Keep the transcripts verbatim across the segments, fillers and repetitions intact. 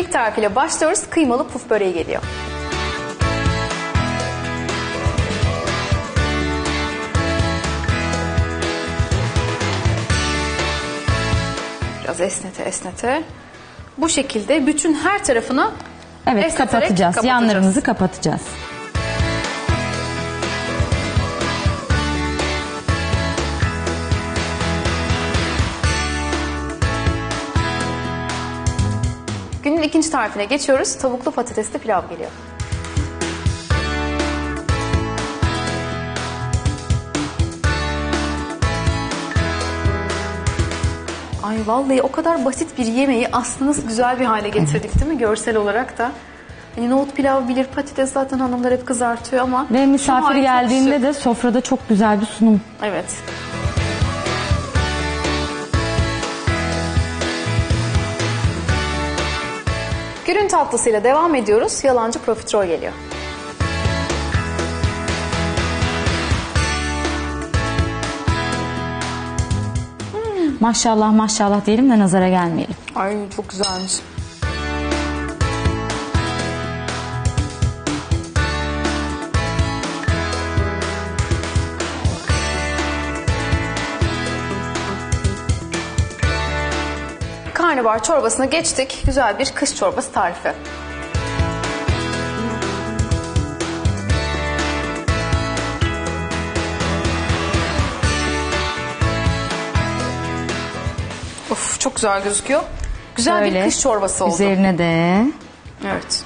İlk tarifiyle başlıyoruz. Kıymalı puf böreği geliyor. Biraz esnete esnete. Bu şekilde bütün her tarafına evet, kapatacağız. kapatacağız. Yanlarımızı kapatacağız. Günün ikinci tarifine geçiyoruz. Tavuklu patatesli pilav geliyor. Ay vallahi o kadar basit bir yemeği aslında güzel bir hale getirdik değil mi? Görsel olarak da. Hani nohut pilav bilir, patates zaten hanımlar hep kızartıyor ama. Ve misafir geldiğinde de sofrada çok güzel bir sunum. Evet. Günün tatlısıyla devam ediyoruz. Yalancı profiterol geliyor. Hmm. Maşallah maşallah diyelim de nazara gelmeyelim. Ay çok güzelmiş. Karnabahar çorbasına geçtik. Güzel bir kış çorbası tarifi. Of çok güzel gözüküyor. Güzel Şöyle, bir kış çorbası oldu. Üzerine de. Evet.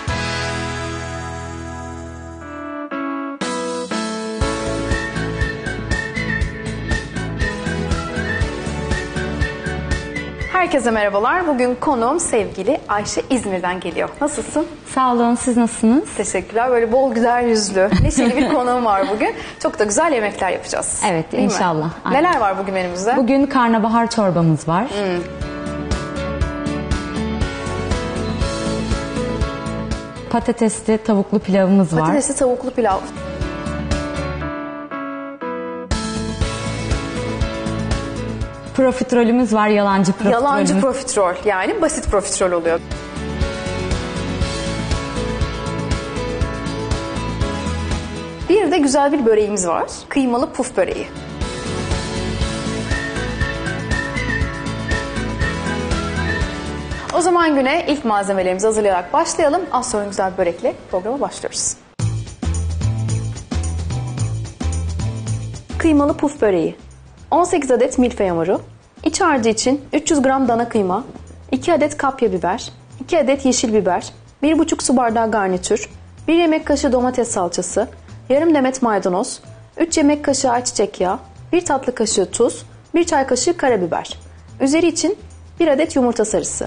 Herkese merhabalar. Bugün konuğum sevgili Ayşe İzmir'den geliyor. Nasılsın? Sağ olun, siz nasılsınız? Teşekkürler. Böyle bol güzel yüzlü, neşeli bir konuğum var bugün. Çok da güzel yemekler yapacağız. Evet, değil inşallah. Mi? Aynen. Neler var bugün menümüzde? Bugün karnabahar çorbamız var. Hmm. Patatesli tavuklu pilavımız var. Patatesli tavuklu pilav. Profiterolümüz var, yalancı profiterolümüz. Yalancı profiterol, yani basit profiterol oluyor. Bir de güzel bir böreğimiz var. Kıymalı puf böreği. O zaman güne ilk malzemelerimizi hazırlayarak başlayalım. Az sonra güzel bir börekle programa başlıyoruz. Kıymalı puf böreği. on sekiz adet milföy hamuru, iç harcı için üç yüz gram dana kıyma, iki adet kapya biber, iki adet yeşil biber, bir buçuk su bardağı garnitür, bir yemek kaşığı domates salçası, yarım demet maydanoz, üç yemek kaşığı ayçiçek yağı, bir tatlı kaşığı tuz, bir çay kaşığı karabiber. Üzeri için bir adet yumurta sarısı.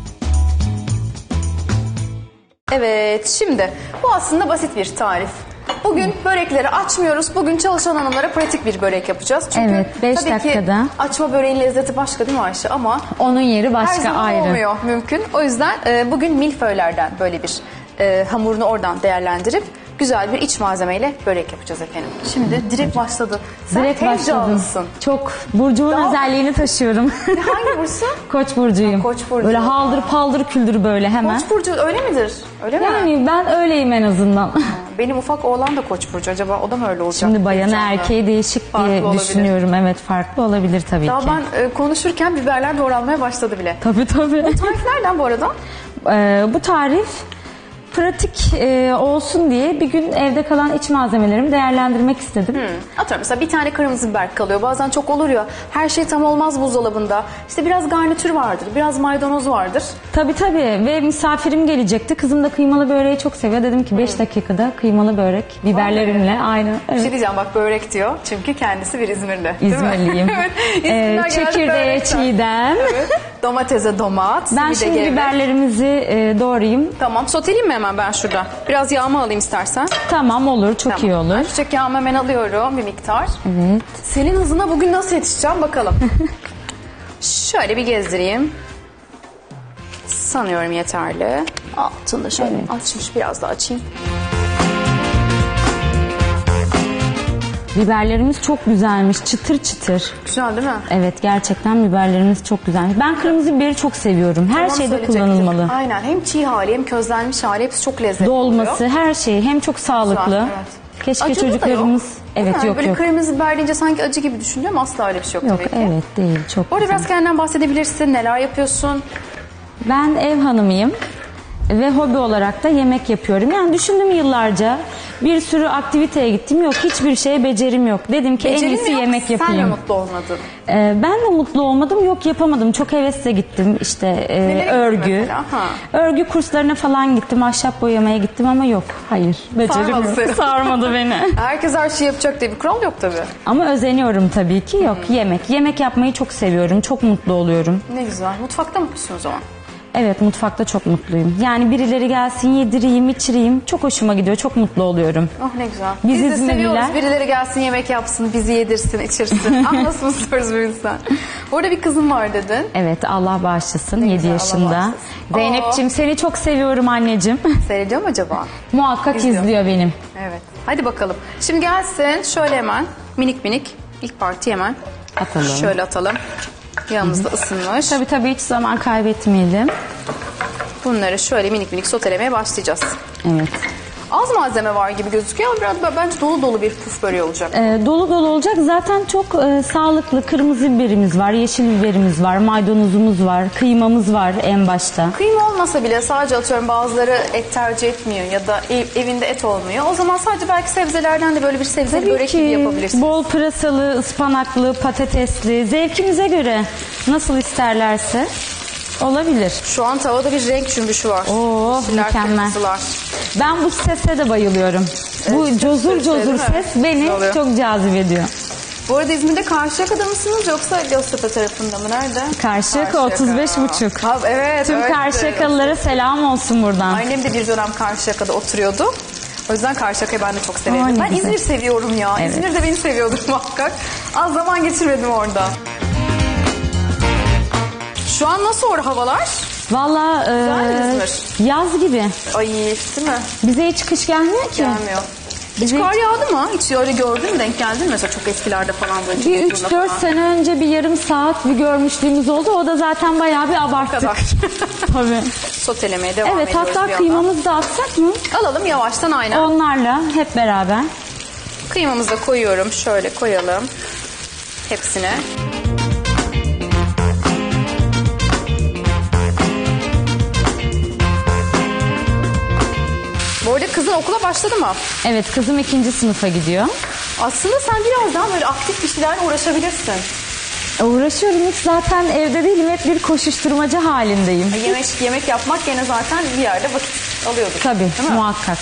Evet, şimdi bu aslında basit bir tarif. Bugün börekleri açmıyoruz. Bugün çalışan hanımlara pratik bir börek yapacağız. Çünkü evet, beş tabii dakikada. ki açma böreğin lezzeti başka değil mi Ayşe? Ama onun yeri başka, her zaman ayrı. olmuyor mümkün. O yüzden e, bugün milföylerden böyle bir e, hamurunu oradan değerlendirip güzel bir iç malzemeyle börek yapacağız efendim. Şimdi direkt başladı. Sen direkt başladım. Çok. Burcumun Daha... özelliğini taşıyorum. Hangi burçsun? Koç burcuyum. Ha, Koç burcu. Böyle haldır paldır küldür böyle hemen. Koç burcu öyle midir? Öyle yani mi? ben öyleyim en azından. Benim ufak oğlan da Koç burcu. Acaba o da mı öyle olacak? Şimdi bayanı erkeği değişik farklı diye olabilir. Düşünüyorum. Evet, farklı olabilir tabii Daha ki. Daha ben e, konuşurken biberler doğranmaya başladı bile. Tabii tabii. Bu tarif nereden bu arada? Ee, bu tarif pratik e, olsun diye bir gün evde kalan iç malzemelerimi değerlendirmek istedim. Hmm. Atıyorum mesela bir tane kırmızı biber kalıyor. Bazen çok olur ya, her şey tam olmaz buzdolabında. İşte biraz garnitür vardır, biraz maydanoz vardır. Tabii tabii ve misafirim gelecekti. Kızım da kıymalı böreği çok seviyor. Dedim ki beş hmm. dakikada kıymalı börek biberlerimle aynı. Evet. Bir şey diyeceğim, bak börek diyor. Çünkü kendisi bir İzmirli. İzmirliyim. Evet. ee, çekirdeğe çiğdem. Evet. Domatese domat. Ben şimdi gevrek. Biberlerimizi e, doğrayayım. Tamam, soteleyeyim mi hemen ben şurada? Biraz yağımı alayım istersen. Tamam, olur, çok tamam. iyi olur. Ayçiçek yağımı hemen alıyorum bir miktar. Evet. Senin hızına bugün nasıl yetişeceğim bakalım. Şöyle bir gezdireyim. Sanıyorum yeterli. Altını şöyle evet. açmış, biraz daha açayım. Biberlerimiz çok güzelmiş, çıtır çıtır. Güzel değil mi? Evet, gerçekten biberlerimiz çok güzelmiş. Ben kırmızı biberi çok seviyorum. Her Onu şeyde söyleyecektim. kullanılmalı. Aynen. Hem çiğ hali hem közlenmiş hali hepsi çok lezzetli Dolması, oluyor. her şey hem çok sağlıklı. Güzel, evet. Keşke Acılı da çocuklarımız... yok. Evet, Değil mi? yok Böyle yok. kırmızı biber deyince sanki acı gibi düşünüyor ama asla öyle bir şey yok, Yok, tabii ki. evet değil. Çok Bu arada güzel. biraz kendinden bahsedebilirsin. Neler yapıyorsun? Ben ev hanımıyım ve hobi olarak da yemek yapıyorum. Yani düşündüm yıllarca, bir sürü aktiviteye gittim. Yok, hiçbir şeye becerim yok. Dedim ki en Becerin iyisi mi yok, yemek Sen yapayım. de mutlu olmadın. Ee, ben de mutlu olmadım. Yok, yapamadım. Çok hevesle gittim. İşte e, Nelere gittin örgü. mesela? Ha. Örgü kurslarına falan gittim. Ahşap boyamaya gittim ama yok. Hayır. Becerim Sarmadı yok. seni. Sarmadı beni. Herkes her şeyi yapacak diye bir kural yok tabii. Ama özeniyorum tabii ki. Yok, yemek. Yemek yapmayı çok seviyorum. Çok mutlu oluyorum. Ne güzel. Mutfakta mutlusun o zaman. Evet, mutfakta çok mutluyum. Yani birileri gelsin, yedireyim, içireyim. Çok hoşuma gidiyor. Çok mutlu oluyorum. Oh ne güzel. Biz Biz, de İzmirliler- seviyoruz. Birileri gelsin yemek yapsın, bizi yedirsin, içirsin. Ah nasıl istiyoruz bir insan. Bu arada bir kızım var dedin. Evet, Allah bağışlasın. Ne yedi güzel, Allah yaşında. bağışlasın. Zeynep'ciğim, seni çok seviyorum anneciğim. Seyrediyor mu acaba? Muhakkak İzliyor. izliyor benim. Evet. Hadi bakalım. Şimdi gelsin şöyle hemen minik minik ilk parti hemen. Atalım. Şöyle atalım. Yanımızda ısınmış. Tabii tabii, hiç zaman kaybetmeyelim. Bunları şöyle minik minik sotelemeye başlayacağız. Evet. Az malzeme var gibi gözüküyor ama biraz bence dolu dolu bir puf böreği olacak. Ee, dolu dolu olacak. Zaten çok e, sağlıklı kırmızı biberimiz var, yeşil biberimiz var, maydanozumuz var, kıymamız var en başta. Kıyma olmasa bile sadece atıyorum bazıları et tercih etmiyor ya da ev- evinde et olmuyor. O zaman sadece belki sebzelerden de böyle bir sebzeli Tabii börek gibi ki yapabilirsin. bol pırasalı, ıspanaklı, patatesli, zevkimize göre nasıl isterlerse olabilir. Şu an tavada bir renk cümbüşü var. Oo, Yeşiller, mükemmel. kırmızılar. Ben bu sese de bayılıyorum. bu cozur ses, değil cozur mi? ses beni Güzel oluyor. çok cazip ediyor. Bu arada İzmir'de Karşıyaka'da mısınız yoksa Göztepe tarafında mı? Nerede? Karşıyaka otuz beş buçuk. Ha, evet. Tüm evet. Karşıyakalılara selam olsun buradan. Annem de bir dönem Karşıyaka'da oturuyordu. O yüzden Karşıyaka'yı ben de çok Aa, severim. ne Ben güzel. İzmir seviyorum ya. Evet. İzmir de beni seviyordur muhakkak. Az zaman geçirmedim orada. Şu an nasıl orada havalar? Valla Güzel e, yaz gibi. Ay değil mi? Bize hiç kış gelmiyor ki. Gelmiyor. Hiç Bize kar yağdı mı? Hiç öyle gördün mü? Denk geldin mi? Mesela çok eskilerde falan böyle. bir üç çocukluğunda dört falan. sene önce bir yarım saat bir görmüşlüğümüz oldu. O da zaten bayağı bir Bu abarttık. kadar. Tabii. Sotelemeye devam Evet, ediyoruz bir hatta yandan. kıymamızı da atsak mı? Alalım yavaştan aynen. Onlarla hep beraber. Kıymamızı da koyuyorum. Şöyle koyalım. Hepsine. Bu arada kızın okula başladı mı? Evet, kızım ikinci sınıfa gidiyor. Aslında sen biraz daha böyle aktif bir şeylerle uğraşabilirsin. E, Uğraşıyorum, hiç zaten evde değilim. Hep bir koşuşturmaca halindeyim. Yemek yemek yapmak gene zaten bir yerde vakit alıyordur. Tabii, Değil mi? muhakkak.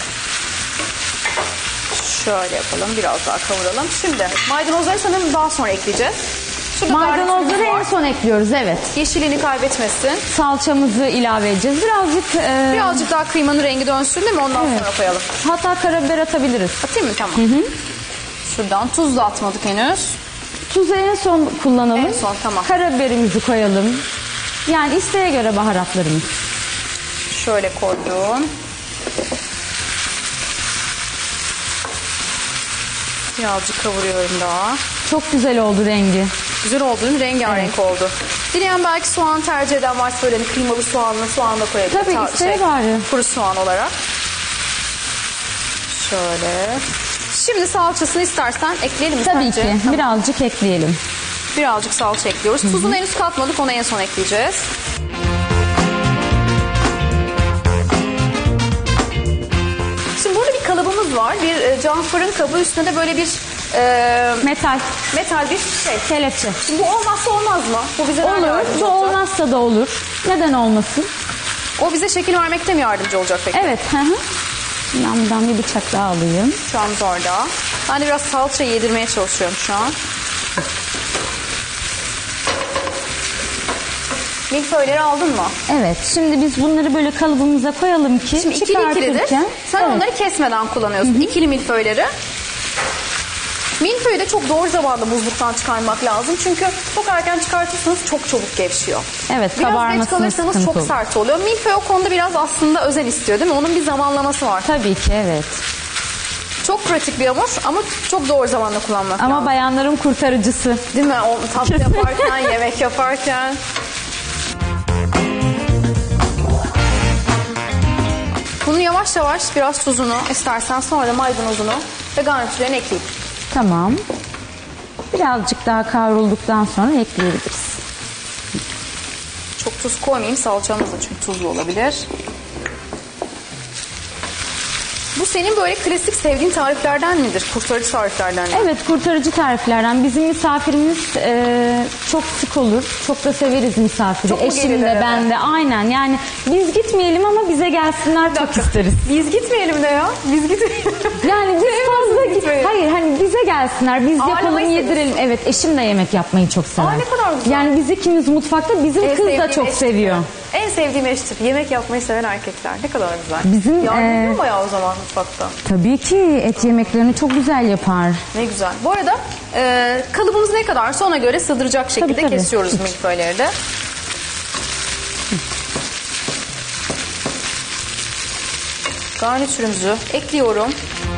Şöyle yapalım. Biraz daha kavuralım. Şimdi maydanozları sanırım daha sonra ekleyeceğiz. Şurada Maydanozları garnitürümüz en var. son ekliyoruz, evet. Yeşilini kaybetmesin. Salçamızı ilave edeceğiz. Birazcık, e, Birazcık daha kıymanın rengi dönsün değil mi? Ondan Evet. sonra koyalım. hatta karabiber atabiliriz. Atayım mı? Tamam. Şuradan tuz da atmadık henüz. Tuzu en son kullanalım. En son, tamam. Karabiberimizi koyalım. Yani isteğe göre baharatlarımız. Şöyle koydum. Birazcık kavuruyorum daha. Çok güzel oldu rengi. Güzel oldu değil mi? Rengarenk oldu. Dileyen belki soğan tercih eden varsa böyle hani kıymalı soğanlı soğan da koyabilir. Tabii, Ta- isteğe bari. Kuru soğan olarak. Şöyle. Şimdi salçasını istersen ekleyelim mi Tabii sence? ki. Tamam. Birazcık ekleyelim. Birazcık salça ekliyoruz. Tuzunu henüz katmadık. Onu en son ekleyeceğiz. Şimdi burada bir kalıbımız var. Bir e, cam fırın kabı. Üstünde de böyle bir e, Metal, metal bir şey. kelepçe. Şimdi bu olmazsa olmaz mı? Bu bize nerede Olur. yardımcı Bu olacak? olmazsa da olur. Neden olmasın? O bize şekil vermekte mi yardımcı olacak peki? Evet. Hı hı. Ben buradan bir bıçak daha alayım. Şu an orada. Ben de biraz salça yedirmeye çalışıyorum şu an. Milföyleri aldın mı? Evet. Şimdi biz bunları böyle kalıbımıza koyalım ki Şimdi ikili ikilidir. çıkartırken- Sen Evet. onları kesmeden kullanıyorsun. İkili milföyleri. Milföyü de çok doğru zamanda buzluktan çıkarmak lazım. Çünkü çok erken çıkartırsanız çok çabuk gevşiyor. Evet, Biraz geç kabarmasına kalırsanız sıkıntı çok olur. sert oluyor. Milföy o konuda biraz aslında özen istiyor değil mi? Onun bir zamanlaması var. Tabii ki, evet. Çok pratik bir hamur ama çok doğru zamanda kullanmak Ama lazım. bayanların kurtarıcısı. Değil mi? O tatlı yaparken, yemek yaparken. Bunu yavaş yavaş biraz tuzunu, istersen sonra da maydanozunu ve garnitürlerini ekleyip. Tamam. Birazcık daha kavrulduktan sonra ekleyebiliriz. Çok tuz koymayayım, salçamız da çünkü tuzlu olabilir. Bu senin böyle klasik sevdiğin tariflerden midir? Kurtarıcı tariflerden mi? Evet, kurtarıcı tariflerden. Bizim misafirimiz e, çok sık olur. Çok da severiz misafiri. Çok mu Eşim gelirler de ben de aynen. Yani biz gitmeyelim ama bize gelsinler çok isteriz. Biz gitmeyelim de ya. Biz gitmeyelim. Yani biz fazla git. gitmeyelim. Hayır, hani bize gelsinler. Biz Ağırlamayı yapalım, seviyorsun. yedirelim. Evet, eşim de yemek yapmayı çok sever. Aa, ne kadar güzel. Yani biz ikimiz mutfakta, bizim En kız da sevdiğim çok eş seviyor. tipi. En sevdiğim eş tipi. Yemek yapmayı seven erkekler. Ne kadar güzel. Bizim, Yardımcı e, mı bayağı o zaman mutfakta? Tabii ki et yemeklerini çok güzel yapar. Ne güzel. Bu arada e, kalıbımız ne kadarsa ona göre sığdıracak şekilde Tabii, tabii. kesiyoruz milföyleri de. Garnitürümüzü ekliyorum.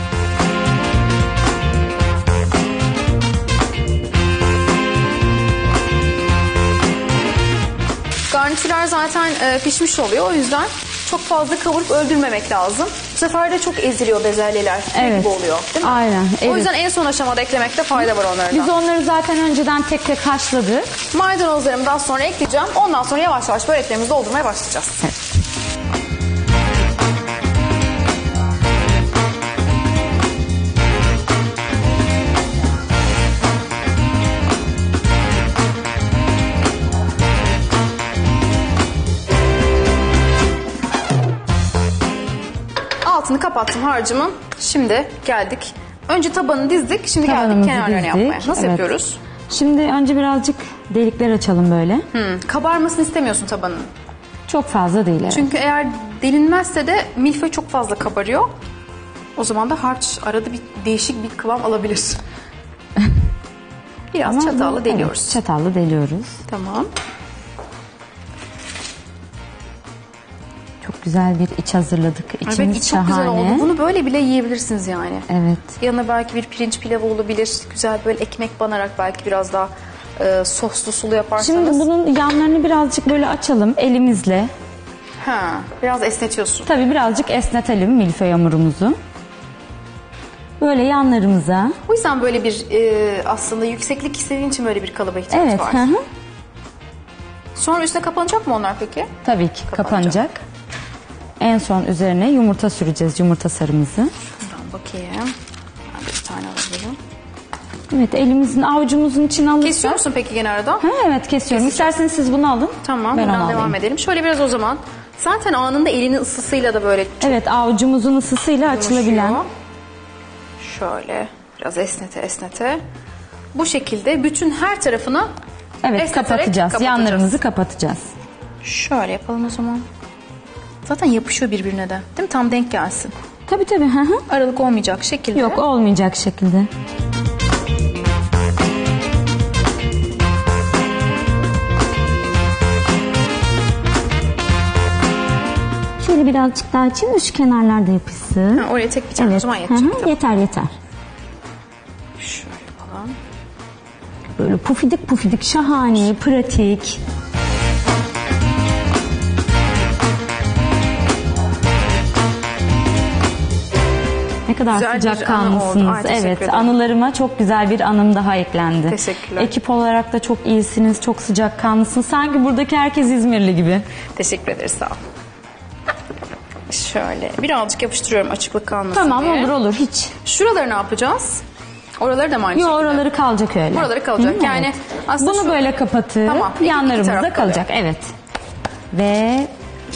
Garnitürler zaten e, pişmiş oluyor. O yüzden çok fazla kavurup öldürmemek lazım. Bu sefer de çok eziliyor bezelyeler. Şey Evet. gibi oluyor. Değil mi? Aynen. O Evet. yüzden en son aşamada eklemekte fayda var onlardan. Biz onları zaten önceden tek tek haşladık. Maydanozlarımı daha sonra ekleyeceğim. Ondan sonra yavaş yavaş böreklerimizi doldurmaya başlayacağız. Evet. Altını kapattım harcımın. Şimdi geldik. Önce tabanı dizdik. Şimdi geldik Tabanımızı kenarlarını dizdik. yapmaya. Nasıl Evet. yapıyoruz? Şimdi önce birazcık delikler açalım böyle. Hmm, kabarmasını istemiyorsun tabanın. Çok fazla değil evet. Çünkü eğer delinmezse de milföy çok fazla kabarıyor. O zaman da harç arada bir değişik bir kıvam alabilir. Biraz Ama çatalla bu- deliyoruz. Evet, çatalla deliyoruz. Tamam. Çok güzel bir iç hazırladık. İçimiz Evet, iç çok şahane. güzel oldu. Bunu böyle bile yiyebilirsiniz yani. Evet. Yanına belki bir pirinç pilavı olabilir. Güzel böyle ekmek banarak belki biraz daha e, soslu sulu yaparsanız. Şimdi bunun yanlarını birazcık böyle açalım elimizle. Ha, biraz esnetiyorsun. Tabii birazcık esnetelim milföy hamurumuzu. Böyle yanlarımıza. O yüzden böyle bir e, aslında yükseklik istediğin için böyle bir kalıba ihtiyaç Evet. var. Hı hı. Sonra üstüne kapanacak mı onlar peki? Tabii ki Kapanacak. kapanacak. En son üzerine yumurta süreceğiz, yumurta sarımızı. Şuradan bakayım. Ben bir tane alabilirim. Evet, elimizin avucumuzun içine alırsak. Kesiyor musun peki gene arada? Ha, evet kesiyorum. İsterseniz siz bunu alın. Tamam, Ben onu buradan alayım. devam edelim. Şöyle biraz o zaman. Zaten anında elinin ısısıyla da böyle Evet, avucumuzun ısısıyla açılabilen. yumuşuyor. Şöyle biraz esnete esnete. Bu şekilde bütün her tarafını Evet, esneterek kapatacağız. kapatacağız. Yanlarımızı kapatacağız. Şöyle yapalım o zaman. Zaten yapışıyor birbirine de. Değil mi? Tam denk gelsin. Tabii tabii. Hı hı. Aralık olmayacak şekilde. Yok, olmayacak şekilde. Şöyle birazcık daha açayım da şu kenarlarda yapışsın. Ha, oraya tek bir tane o Evet. zaman Hı yetecek. hı, Tamam. yeter yeter. Şöyle yapalım. Böyle pufidik pufidik, şahane, pratik. Ne kadar Güzel bir sıcak anı oldu. kanlısınız. Ay, teşekkür Evet, ederim. anılarıma çok güzel bir anım daha eklendi. Teşekkürler. Ekip olarak da çok iyisiniz, çok sıcak kanlısınız. Sanki buradaki herkes İzmirli gibi. Teşekkür ederiz, sağ ol. Şöyle birazcık yapıştırıyorum açıklık kalmasın Tamam, diye. olur olur hiç. Şuraları ne yapacağız? Oraları da mı aynı Yok, şekilde? oraları kalacak öyle. Oraları kalacak. Hı, Yani evet. aslında Bunu şu- böyle kapatıp Tamam, iki- iki yanlarımızda taraf kalacak. Evet. Ve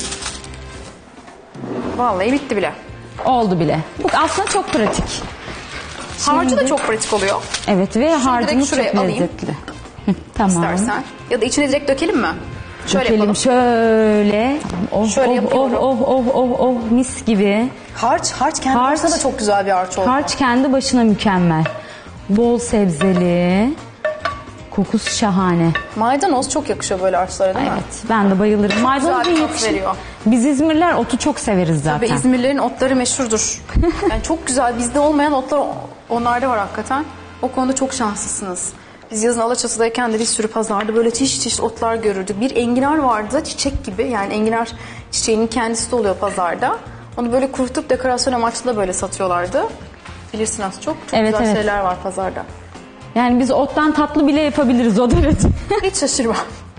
Vallahi bitti bile. oldu bile. Bu aslında çok pratik. Harcı da çok pratik oluyor. Evet ve harcımız çok şuraya alayım. lezzetli. Hı, tamam. İstersen. Ya da içine direkt dökelim mi? Şöyle Dökelim yapalım. şöyle. Oh, Şöyle oh, yapıyorum. oh, oh, oh, oh, oh, mis gibi. Harç, harç kendi Harç. başına da çok güzel bir harç oldu. Harç kendi başına mükemmel. Bol sebzeli. Kokusu şahane. Maydanoz çok yakışıyor böyle arsalara değil mi? Evet, ben de bayılırım. Maydanozun güzel tat yakışı. veriyor. Biz İzmirliler otu çok severiz zaten. Tabii İzmirlilerin otları meşhurdur. Yani çok güzel. Bizde olmayan otlar onlarda var hakikaten. O konuda çok şanslısınız. Biz yazın Alaçatı'dayken de bir sürü pazarda böyle çeşit çeşit otlar görürdük. Bir enginar vardı çiçek gibi. Yani enginar çiçeğinin kendisi de oluyor pazarda. Onu böyle kurutup dekorasyon amaçlı da böyle satıyorlardı. Bilirsin az çok. Çok Evet, güzel evet. şeyler var pazarda. Yani biz ottan tatlı bile yapabiliriz o derece. Hiç şaşırmam.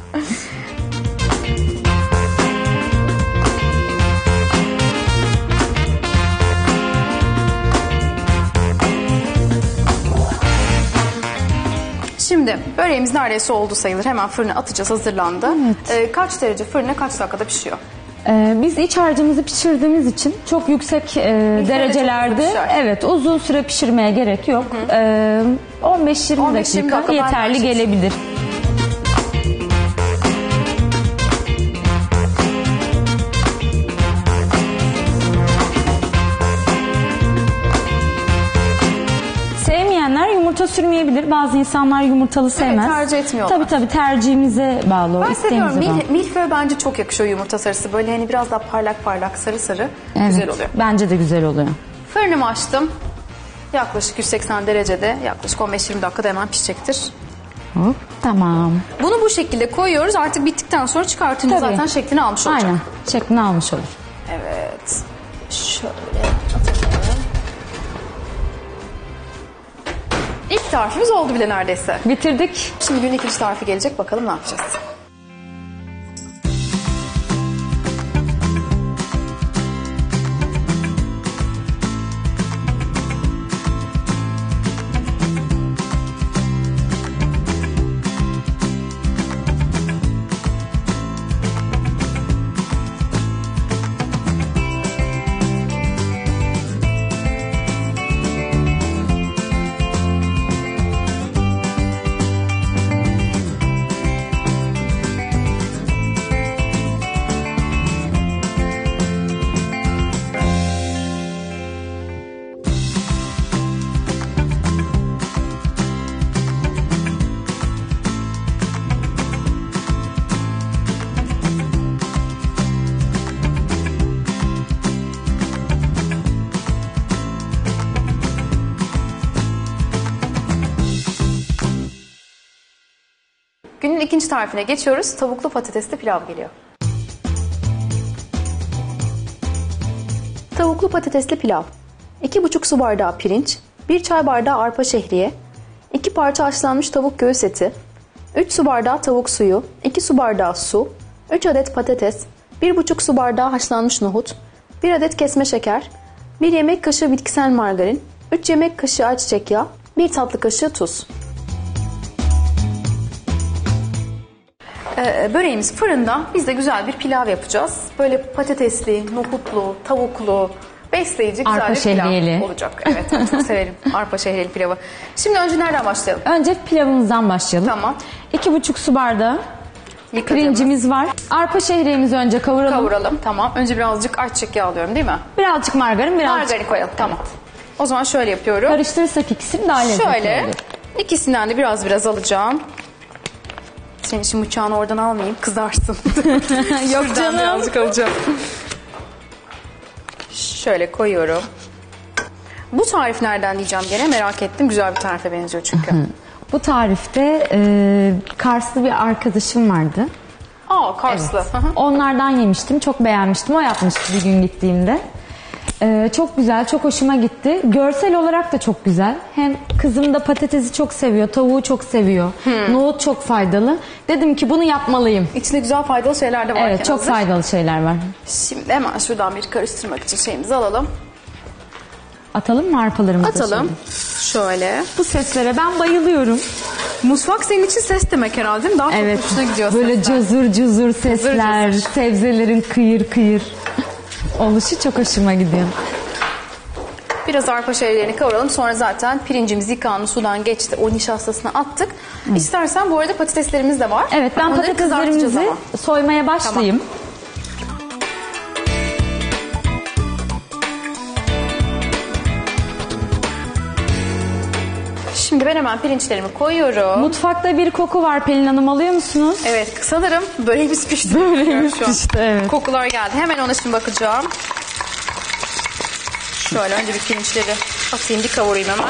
Şimdi böreğimiz neredeyse oldu sayılır. Hemen fırına atacağız, hazırlandı. Evet. Ee, kaç derece fırına kaç dakikada pişiyor? Ee, biz iç harcımızı pişirdiğimiz için çok yüksek e, derecelerde çok pişer. evet uzun süre pişirmeye gerek yok. Ee, on beş yirmi on beş yirmi dakika dakika yeterli bence. gelebilir. Sevmeyenler yumurta sürmeyebilir. Bazı insanlar yumurtalı sevmez. tercih etmiyorlar. Tabii tabii tercihimize bağlı. o, Ben seviyorum. isteğimize bağlı. Mil, milföy bence çok yakışıyor yumurta sarısı. Böyle hani biraz daha parlak parlak sarı sarı Evet, güzel oluyor. bence de güzel oluyor. Fırınımı açtım. Yaklaşık yüz seksen derecede yaklaşık on beş yirmi dakikada hemen pişecektir. Hop, tamam. Bunu bu şekilde koyuyoruz. Artık bittikten sonra çıkartınca Tabii. zaten şeklini almış olacak. Aynen. Şeklini almış olur. Evet. Şöyle atalım. İlk tarifimiz oldu bile neredeyse. Bitirdik. Şimdi günün ikinci tarifi gelecek. Bakalım ne yapacağız. Günün ikinci tarifine geçiyoruz. Tavuklu patatesli pilav geliyor. Tavuklu patatesli pilav. iki buçuk su bardağı pirinç, bir çay bardağı arpa şehriye, iki parça haşlanmış tavuk göğüs eti, üç su bardağı tavuk suyu, iki su bardağı su, üç adet patates, bir buçuk su bardağı haşlanmış nohut, bir adet kesme şeker, bir yemek kaşığı bitkisel margarin, üç yemek kaşığı ayçiçek yağı, bir tatlı kaşığı tuz. Ee, böreğimiz fırında. Biz de güzel bir pilav yapacağız. Böyle patatesli, nohutlu, tavuklu, besleyici güzel Arpa bir pilav şehriyeli. olacak. Evet, ben çok severim arpa şehriyeli pilavı. Şimdi önce nereden başlayalım? Önce pilavımızdan başlayalım. Tamam. İki buçuk su bardağı Yıkadığımız. pirincimiz var. Arpa şehriyemizi önce kavuralım. Kavuralım. Tamam. Önce birazcık ayçiçek yağı alıyorum değil mi? Birazcık margarin, birazcık... Margarin koyalım. Tamam. O zaman şöyle yapıyorum. Karıştırırsak ikisini daha lezzetli Şöyle. olur. İkisinden de biraz biraz alacağım. Senin için bıçağını oradan almayayım. Kızarsın. Yok Şuradan canım. birazcık alacağım. Şöyle koyuyorum. Bu tarif nereden diyeceğim gene merak ettim. Güzel bir tarife benziyor çünkü. Bu tarifte e, Karslı bir arkadaşım vardı. Aa, Karslı. Hı hı. Onlardan yemiştim. Çok beğenmiştim. O yapmıştı bir gün gittiğimde. Ee, çok güzel, çok hoşuma gitti. Görsel olarak da çok güzel. Hem kızım da patatesi çok seviyor, tavuğu çok seviyor. Nohut çok faydalı. Dedim ki bunu yapmalıyım. İçinde güzel faydalı şeyler de var. Evet, çok faydalı şeyler var. Şimdi hemen şuradan bir karıştırmak için şeyimizi alalım. Atalım mı arpalarımızı? Atalım. Şöyle? Şöyle. Bu seslere ben bayılıyorum. Mutfak senin için ses demek herhalde değil mi? Daha çok Evet, hoşuna gidiyor böyle sesler. cazur cuzur sesler, cazur. sebzelerin kıyır kıyır oluşu çok hoşuma gidiyor. Biraz arpa şehriyerini kavuralım. Sonra zaten pirincimiz yıkandı, sudan geçti. O nişastasını attık. Hı. İstersen bu arada patateslerimiz de var. Evet, ben Onları kızartacağız patateslerimizi ama. soymaya başlayayım. Şimdi ben hemen pirinçlerimi koyuyorum. Mutfakta bir koku var Pelin Hanım, alıyor musunuz? Evet, sanırım böreğimiz pişti. Böreğimiz Şu an. pişti, evet. Kokular geldi. Hemen ona şimdi bakacağım. Şöyle önce bir pirinçleri atayım, bir kavurayım hemen.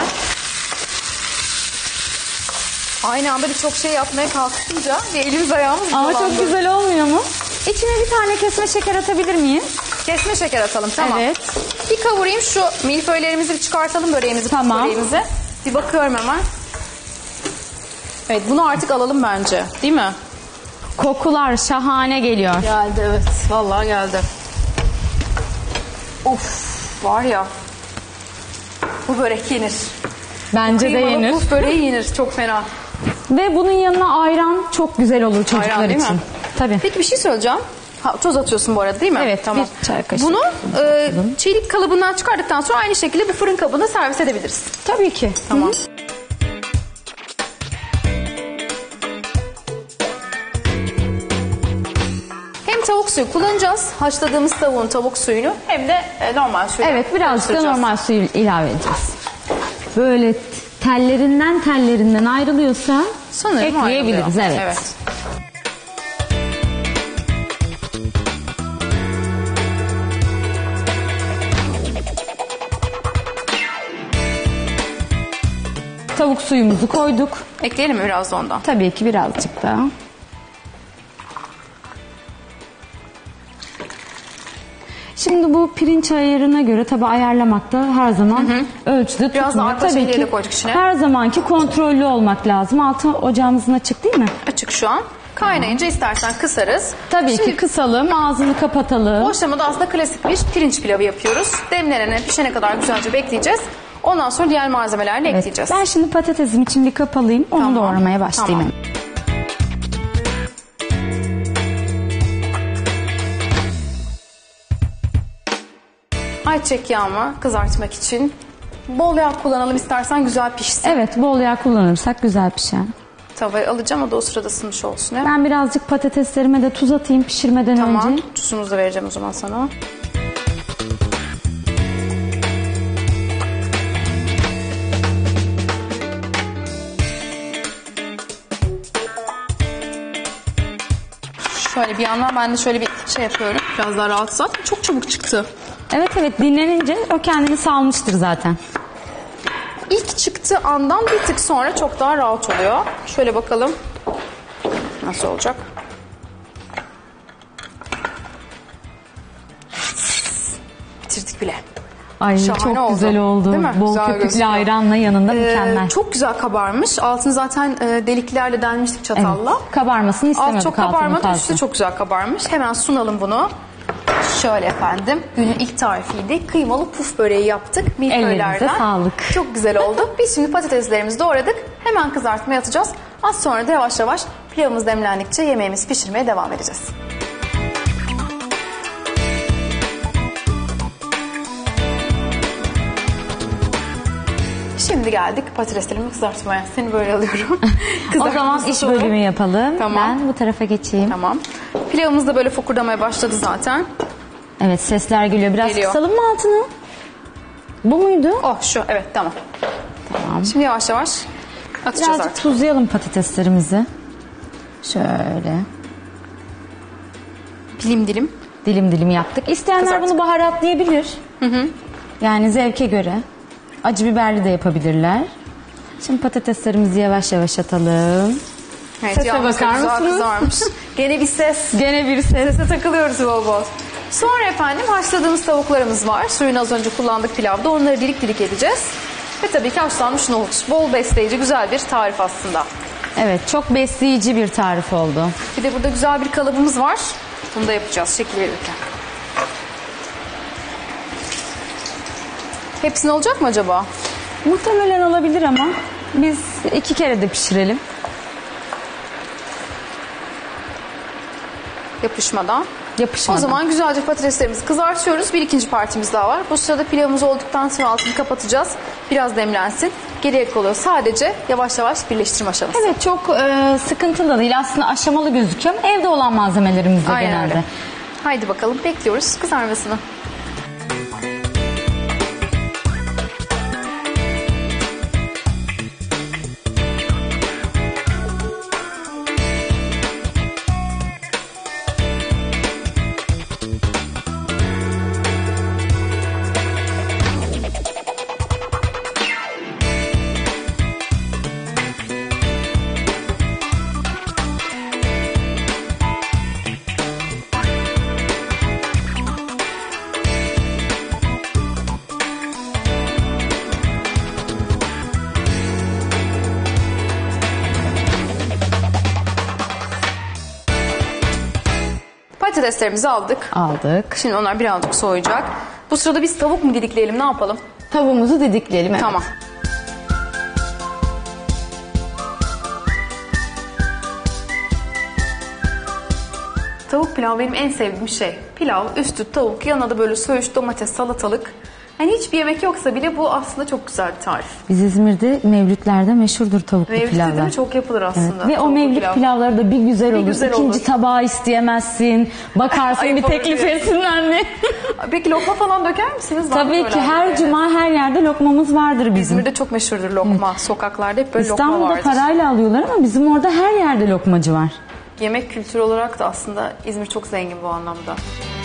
Aynı anda birçok şey yapmaya kalkınca bir elimiz ayağımız Ama dolandı. çok güzel olmuyor mu? İçine bir tane kesme şeker atabilir miyiz? Kesme şeker atalım, tamam. Evet. Bir kavurayım, şu milföylerimizi bir çıkartalım, böreğimizi, Tamam. böreğimizi. Bir bakıyorum hemen. Evet, bunu artık alalım bence, değil mi? Kokular şahane geliyor. Geldi, evet. Vallahi geldi. Of, var ya. Bu börek yenir. Bence de Kıymalı yenir. puf böreği yenir, çok fena. Ve bunun yanına ayran çok güzel olur çocuklar Ayran, değil için. mi? Tabii. Peki bir şey söyleyeceğim. Ha, toz atıyorsun bu arada, değil mi? Evet, tamam. bir çay kaşığı. Bunu e, çelik kalıbından çıkardıktan sonra aynı şekilde bir fırın kabına servis edebiliriz. Tabii ki. Tamam. Hı hı. Hem tavuk suyu kullanacağız, haşladığımız tavuğun tavuk suyunu, hem de e, normal suyu. Evet, birazcık da karıştıracağız. normal suyu ilave edeceğiz. Böyle tellerinden tellerinden ayrılıyorsa Sanırım ekleyebiliriz. ayrılıyor. Evet. evet. Tavuk suyumuzu koyduk. Ekleyelim mi biraz da ondan? Tabii ki birazcık daha. Şimdi bu pirinç ayarına göre tabi ayarlamakta her zaman ölçüde Biraz da tutmuyor. arpa Tabii şekeri ki de koyduk içine. her zamanki kontrollü olmak lazım. Altı ocağımızın açık değil mi? Açık şu an. Kaynayınca istersen kısarız. Tabii Şimdi ki kısalım, ağzını kapatalım. bu aşamada aslında klasik bir pirinç pilavı yapıyoruz. Demlenene, pişene kadar güzelce bekleyeceğiz. Ondan sonra diğer malzemelerini Evet, ekleyeceğiz. ben şimdi patatesim için bir kapalıyım. Onu Tamam, doğramaya başlayayım. tamam. Ayçiçek yağımı kızartmak için bol yağ kullanalım, istersen güzel pişsin. Evet, bol yağ kullanırsak güzel pişer. Tavayı alacağım, o da o sırada ısınmış olsun. Ya. Ben birazcık patateslerime de tuz atayım pişirmeden Tamam, önce. tuzumuzu da vereceğim o zaman sana. Şöyle bir yandan ben de şöyle bir şey yapıyorum. Biraz daha rahat, zaten çok çabuk çıktı. Evet evet, dinlenince o kendini salmıştır zaten. İlk çıktığı andan bir tık sonra çok daha rahat oluyor. Şöyle bakalım nasıl olacak. Bitirdik bile. Ay Şahane çok oldu. güzel oldu. Değil mi? Bol Güzel köpüklü gözüküyor. ayranla yanında Ee, mükemmel. çok güzel kabarmış. Altını zaten e, deliklerle delmiştik çatalla. Evet, kabarmasını Alt istemiyorduk çok altını kabarmadı, fazla. üstü çok güzel kabarmış. Hemen sunalım bunu. Şöyle efendim, günün ilk tarifiydi. Kıymalı puf böreği yaptık. Milföylerden. Ellerinize sağlık. Çok güzel oldu. Biz şimdi patateslerimizi doğradık. Hemen kızartmaya atacağız. Az sonra da yavaş yavaş pilavımız demlendikçe yemeğimizi pişirmeye devam edeceğiz. Şimdi geldik patateslerimi kızartmaya. Seni böyle alıyorum. O zaman iş bölümü yapalım. Tamam. Ben bu tarafa geçeyim. Tamam. Pilavımız da böyle fokurdamaya başladı zaten. Evet, sesler geliyor. Biraz Geliyor. kısalım mı altını? Bu muydu? Oh şu, evet tamam. Tamam. Şimdi yavaş yavaş atacağız Birazcık artık. tuzlayalım patateslerimizi. Şöyle. Dilim dilim. Dilim dilim yaptık. İsteyenler Kızarttık. bunu baharatlayabilir. Hı hı. Yani zevke göre. Acı biberli de yapabilirler. Şimdi patateslerimizi yavaş yavaş atalım. Evet, Sese yağımız da bakar güzel mısınız? kızarmış. Gene bir ses. Gene bir ses. Sese takılıyoruz bol bol. Sonra efendim haşladığımız tavuklarımız var. Suyunu az önce kullandık pilavda. Onları dilik dilik edeceğiz. Ve tabii ki haşlanmış nohut. Bol besleyici güzel bir tarif aslında. Evet, çok besleyici bir tarif oldu. Bir de burada güzel bir kalıbımız var. Bunu da yapacağız şekil verirken. Hepsini olacak mı acaba? Muhtemelen olabilir ama biz iki kere de pişirelim. Yapışmadan. Yapışmadan. O zaman güzelce patateslerimizi kızartıyoruz. Bir ikinci partimiz daha var. Bu sırada pilavımız olduktan sonra altını kapatacağız. Biraz demlensin. Geriye kalıyor sadece yavaş yavaş birleştirme aşaması. Evet, çok e, sıkıntılı da değil. Aslında aşamalı gözüküyor ama evde olan malzemelerimizle Aynen genelde. öyle. Haydi bakalım, bekliyoruz kızarmasını. Patateslerimizi aldık. Aldık. Şimdi onlar birazcık soğuyacak. Bu sırada biz tavuk mu didikleyelim, ne yapalım? Tavuğumuzu didikleyelim. Evet. Tamam. Tavuk pilav benim en sevdiğim şey. Pilav, üstü tavuk, yanına da böyle söğüş, domates, salatalık. Hani hiçbir yemek yoksa bile bu aslında çok güzel bir tarif. Biz İzmir'de mevlütlerde meşhurdur tavuklu Mevlütte pilavlar. değil mi? Çok yapılır aslında. Evet. Ve o tavuklu mevlüt pilav. pilavları da bir güzel olur. güzel İkinci olur. tabağı isteyemezsin. Bakarsın Ayıp bir teklif olur etsinler mi? Peki lokma falan döker misiniz? Var mı Tabii böyle ki her aletleri? cuma her yerde lokmamız vardır bizim. İzmir'de çok meşhurdur lokma. Sokaklarda hep böyle lokma İstanbul'da vardır. parayla alıyorlar ama bizim orada her yerde lokmacı var. Yemek kültürü olarak da aslında İzmir çok zengin bu anlamda.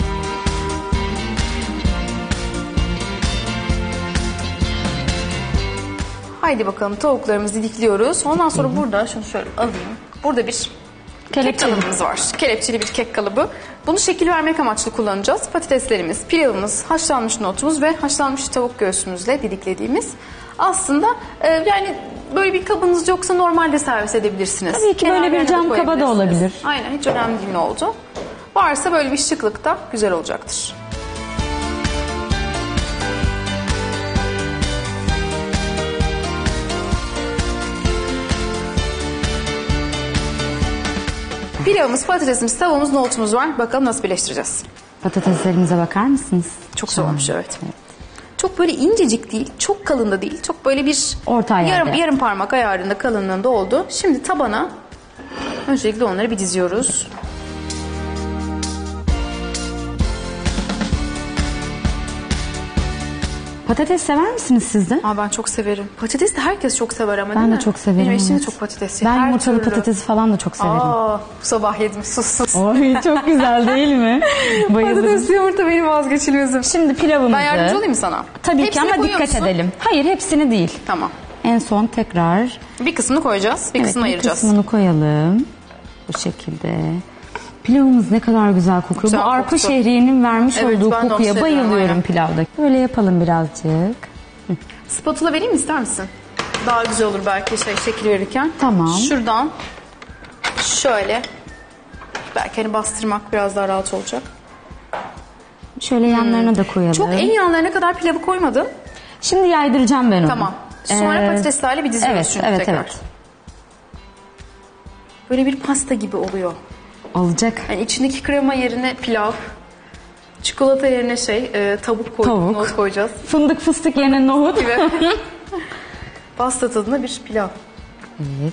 Haydi bakalım tavuklarımızı didikliyoruz. Ondan sonra burada şunu şöyle alayım. Burada bir kek Kelepçeli. kalıbımız var. Kelepçeli bir kek kalıbı. Bunu şekil vermek amaçlı kullanacağız. Patateslerimiz, pilavımız, haşlanmış nohutumuz ve haşlanmış tavuk göğsümüzle didiklediğimiz. Aslında e, yani böyle bir kabınız yoksa normalde servis edebilirsiniz. Tabii ki böyle bir Kenarlarına cam kaba da koyabilirsiniz. olabilir. Aynen, hiç önemli değil ne oldu. Varsa böyle bir şıklık da güzel olacaktır. Pilavımız, patatesimiz, tavuğumuz, nohutumuz var. Bakalım nasıl birleştireceğiz. Patateslerimize bakar mısınız? Çok zor olmuş, evet. Çok böyle incecik değil, çok kalın da değil. Çok böyle bir Orta yarım, ayarda. yarım parmak ayarında kalınlığında oldu. Şimdi tabana öncelikle onları bir diziyoruz. Patates sever misiniz siz de? Aa, ben çok severim. Patates de herkes çok sever ama değil Ben mi? de çok severim. Benim eşim de evet. çok patates. Ben Her yumurtalı türlü. patatesi falan da çok severim. Aa, bu sabah yedim sus sus. Oy çok güzel değil mi? Bayılırım. Patates yumurta benim vazgeçilmezim. Şimdi pilavımızı... Ben yardımcı olayım mı sana? Tabii Hepsini ki ama koyuyor dikkat musun? edelim. Hayır hepsini değil. Tamam. En son tekrar... Bir kısmını koyacağız, bir Evet, kısmını bir ayıracağız. kısmını koyalım. Bu şekilde. Pilavımız ne kadar güzel kokuyor. Güzel Bu arpa koktu. şehriyinin vermiş Evet, olduğu ben de onu kokuya seviyorum, bayılıyorum aynen. pilavda. Böyle yapalım birazcık. Spatula vereyim mi, ister misin? Daha güzel olur belki şey şekil verirken. Tamam. Şuradan şöyle belki hani bastırmak biraz daha rahat olacak. Şöyle yanlarına da koyalım. Çok en yanlarına kadar pilavı koymadın. Şimdi yaydıracağım ben onu. Tamam. Sonra Ee, patateslerle bir diziyoruz evet, şimdi evet, tekrar. evet. Böyle bir pasta gibi oluyor. Olacak. Yani içindeki krema yerine pilav, çikolata yerine şey e, tavuk koy, Tavuk. nohut koyacağız. Fındık fıstık yerine nohut. Gibi. Pasta tadında bir pilav. Evet.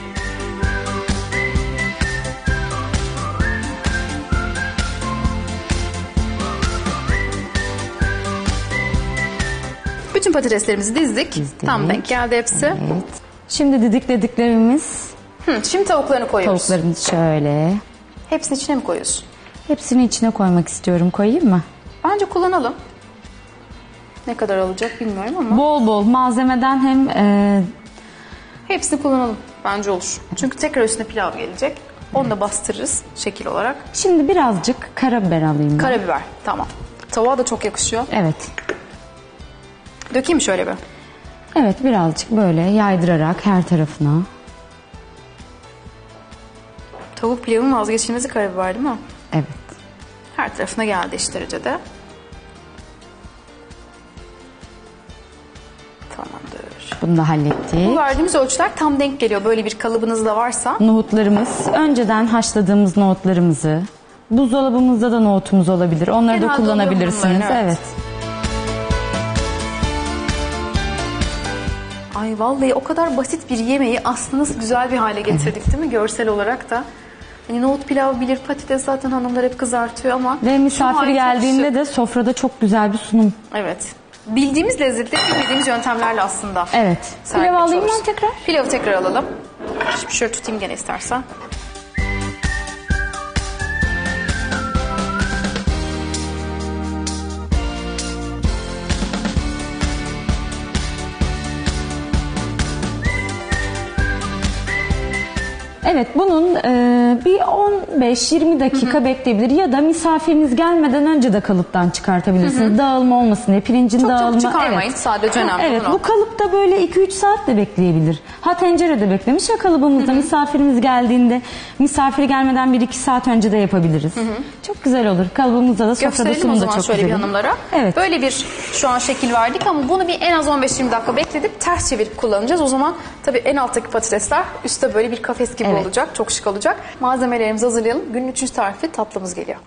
Bütün patateslerimizi dizdik. Dizdik. Tam denk geldi hepsi. Evet. Şimdi didiklediklerimiz Hı, şimdi tavuklarını koyuyoruz. tavuklarımızı şöyle. Hepsini içine mi koyuyorsun? Hepsini içine koymak istiyorum. Koyayım mı? Bence kullanalım. Ne kadar alacak bilmiyorum ama. Bol bol malzemeden hem e, Hepsini kullanalım. Bence olur. Çünkü tekrar üstüne pilav gelecek. Onu da bastırırız şekil olarak. şimdi birazcık karabiber alayım ben. Karabiber. Tamam. Tavuğa da çok yakışıyor. Evet. Dökeyim mi şöyle bir? Evet birazcık böyle yaydırarak her tarafına. Tavuk pilavın vazgeçilmezi karabiber değil mi? Evet. Her tarafına geldi eşit derecede. Tamamdır. Bunu da Bu hallettik. verdiğimiz ölçüler tam denk geliyor. Böyle bir kalıbınız da varsa. Nohutlarımız, önceden haşladığımız nohutlarımızı, buzdolabımızda da nohutumuz olabilir. Onları da Genelde kullanabilirsiniz. oluyor bunların, Evet. evet. Ay vallahi o kadar basit bir yemeği aslında nasıl güzel bir hale getirdik değil mi? Görsel olarak da. Hani nohut pilav bilir, patates zaten hanımlar hep kızartıyor ama. Ve şu misafir hali çok geldiğinde şık. de sofrada çok güzel bir sunum. Evet. Bildiğimiz lezzetleri bildiğimiz yöntemlerle aslında. Evet. Pilav sergilemiş alayım oluruz. ben tekrar. Pilavı tekrar alalım. Şimdi şöyle tutayım gene istersen. Evet, bunun e, bir on beş yirmi dakika bekleyebilir ya da misafiriniz gelmeden önce de kalıptan çıkartabilirsiniz. Hı hı. Dağılma olmasın diye, pirincin çok dağılma. Çok çıkarmayın, evet. Sadece önemli. Evet, bu kalıpta böyle iki üç saat de bekleyebilir. Ha tencerede beklemiş, ya kalıbımızda misafirimiz geldiğinde, misafir gelmeden bir iki saat önce de yapabiliriz. Hı hı. Çok güzel olur. Kalıbımızda da sofrada sunum da çok şöyle güzel bir hanımlara. Evet. Böyle bir şu an şekil verdik ama bunu bir en az on beş yirmi dakika bekledik, ters çevirip kullanacağız. O zaman tabii en alttaki patatesler üstte böyle bir kafes gibi evet. olacak. Çok şık olacak. Malzemelerimizi hazırlayalım. Günün üçüncü tarifi, tatlımız geliyor.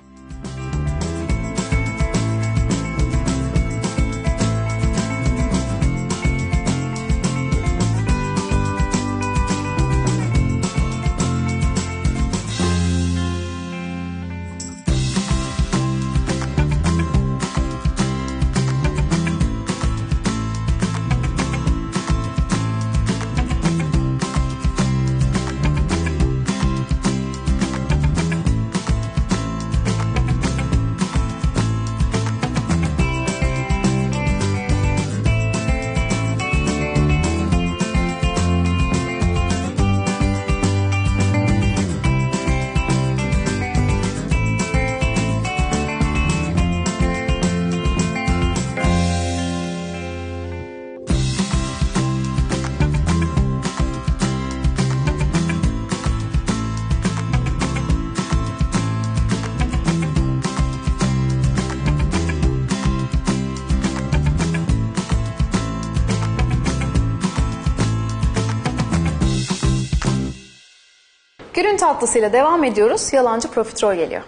Günün tatlısıyla devam ediyoruz. Yalancı profiterol geliyor.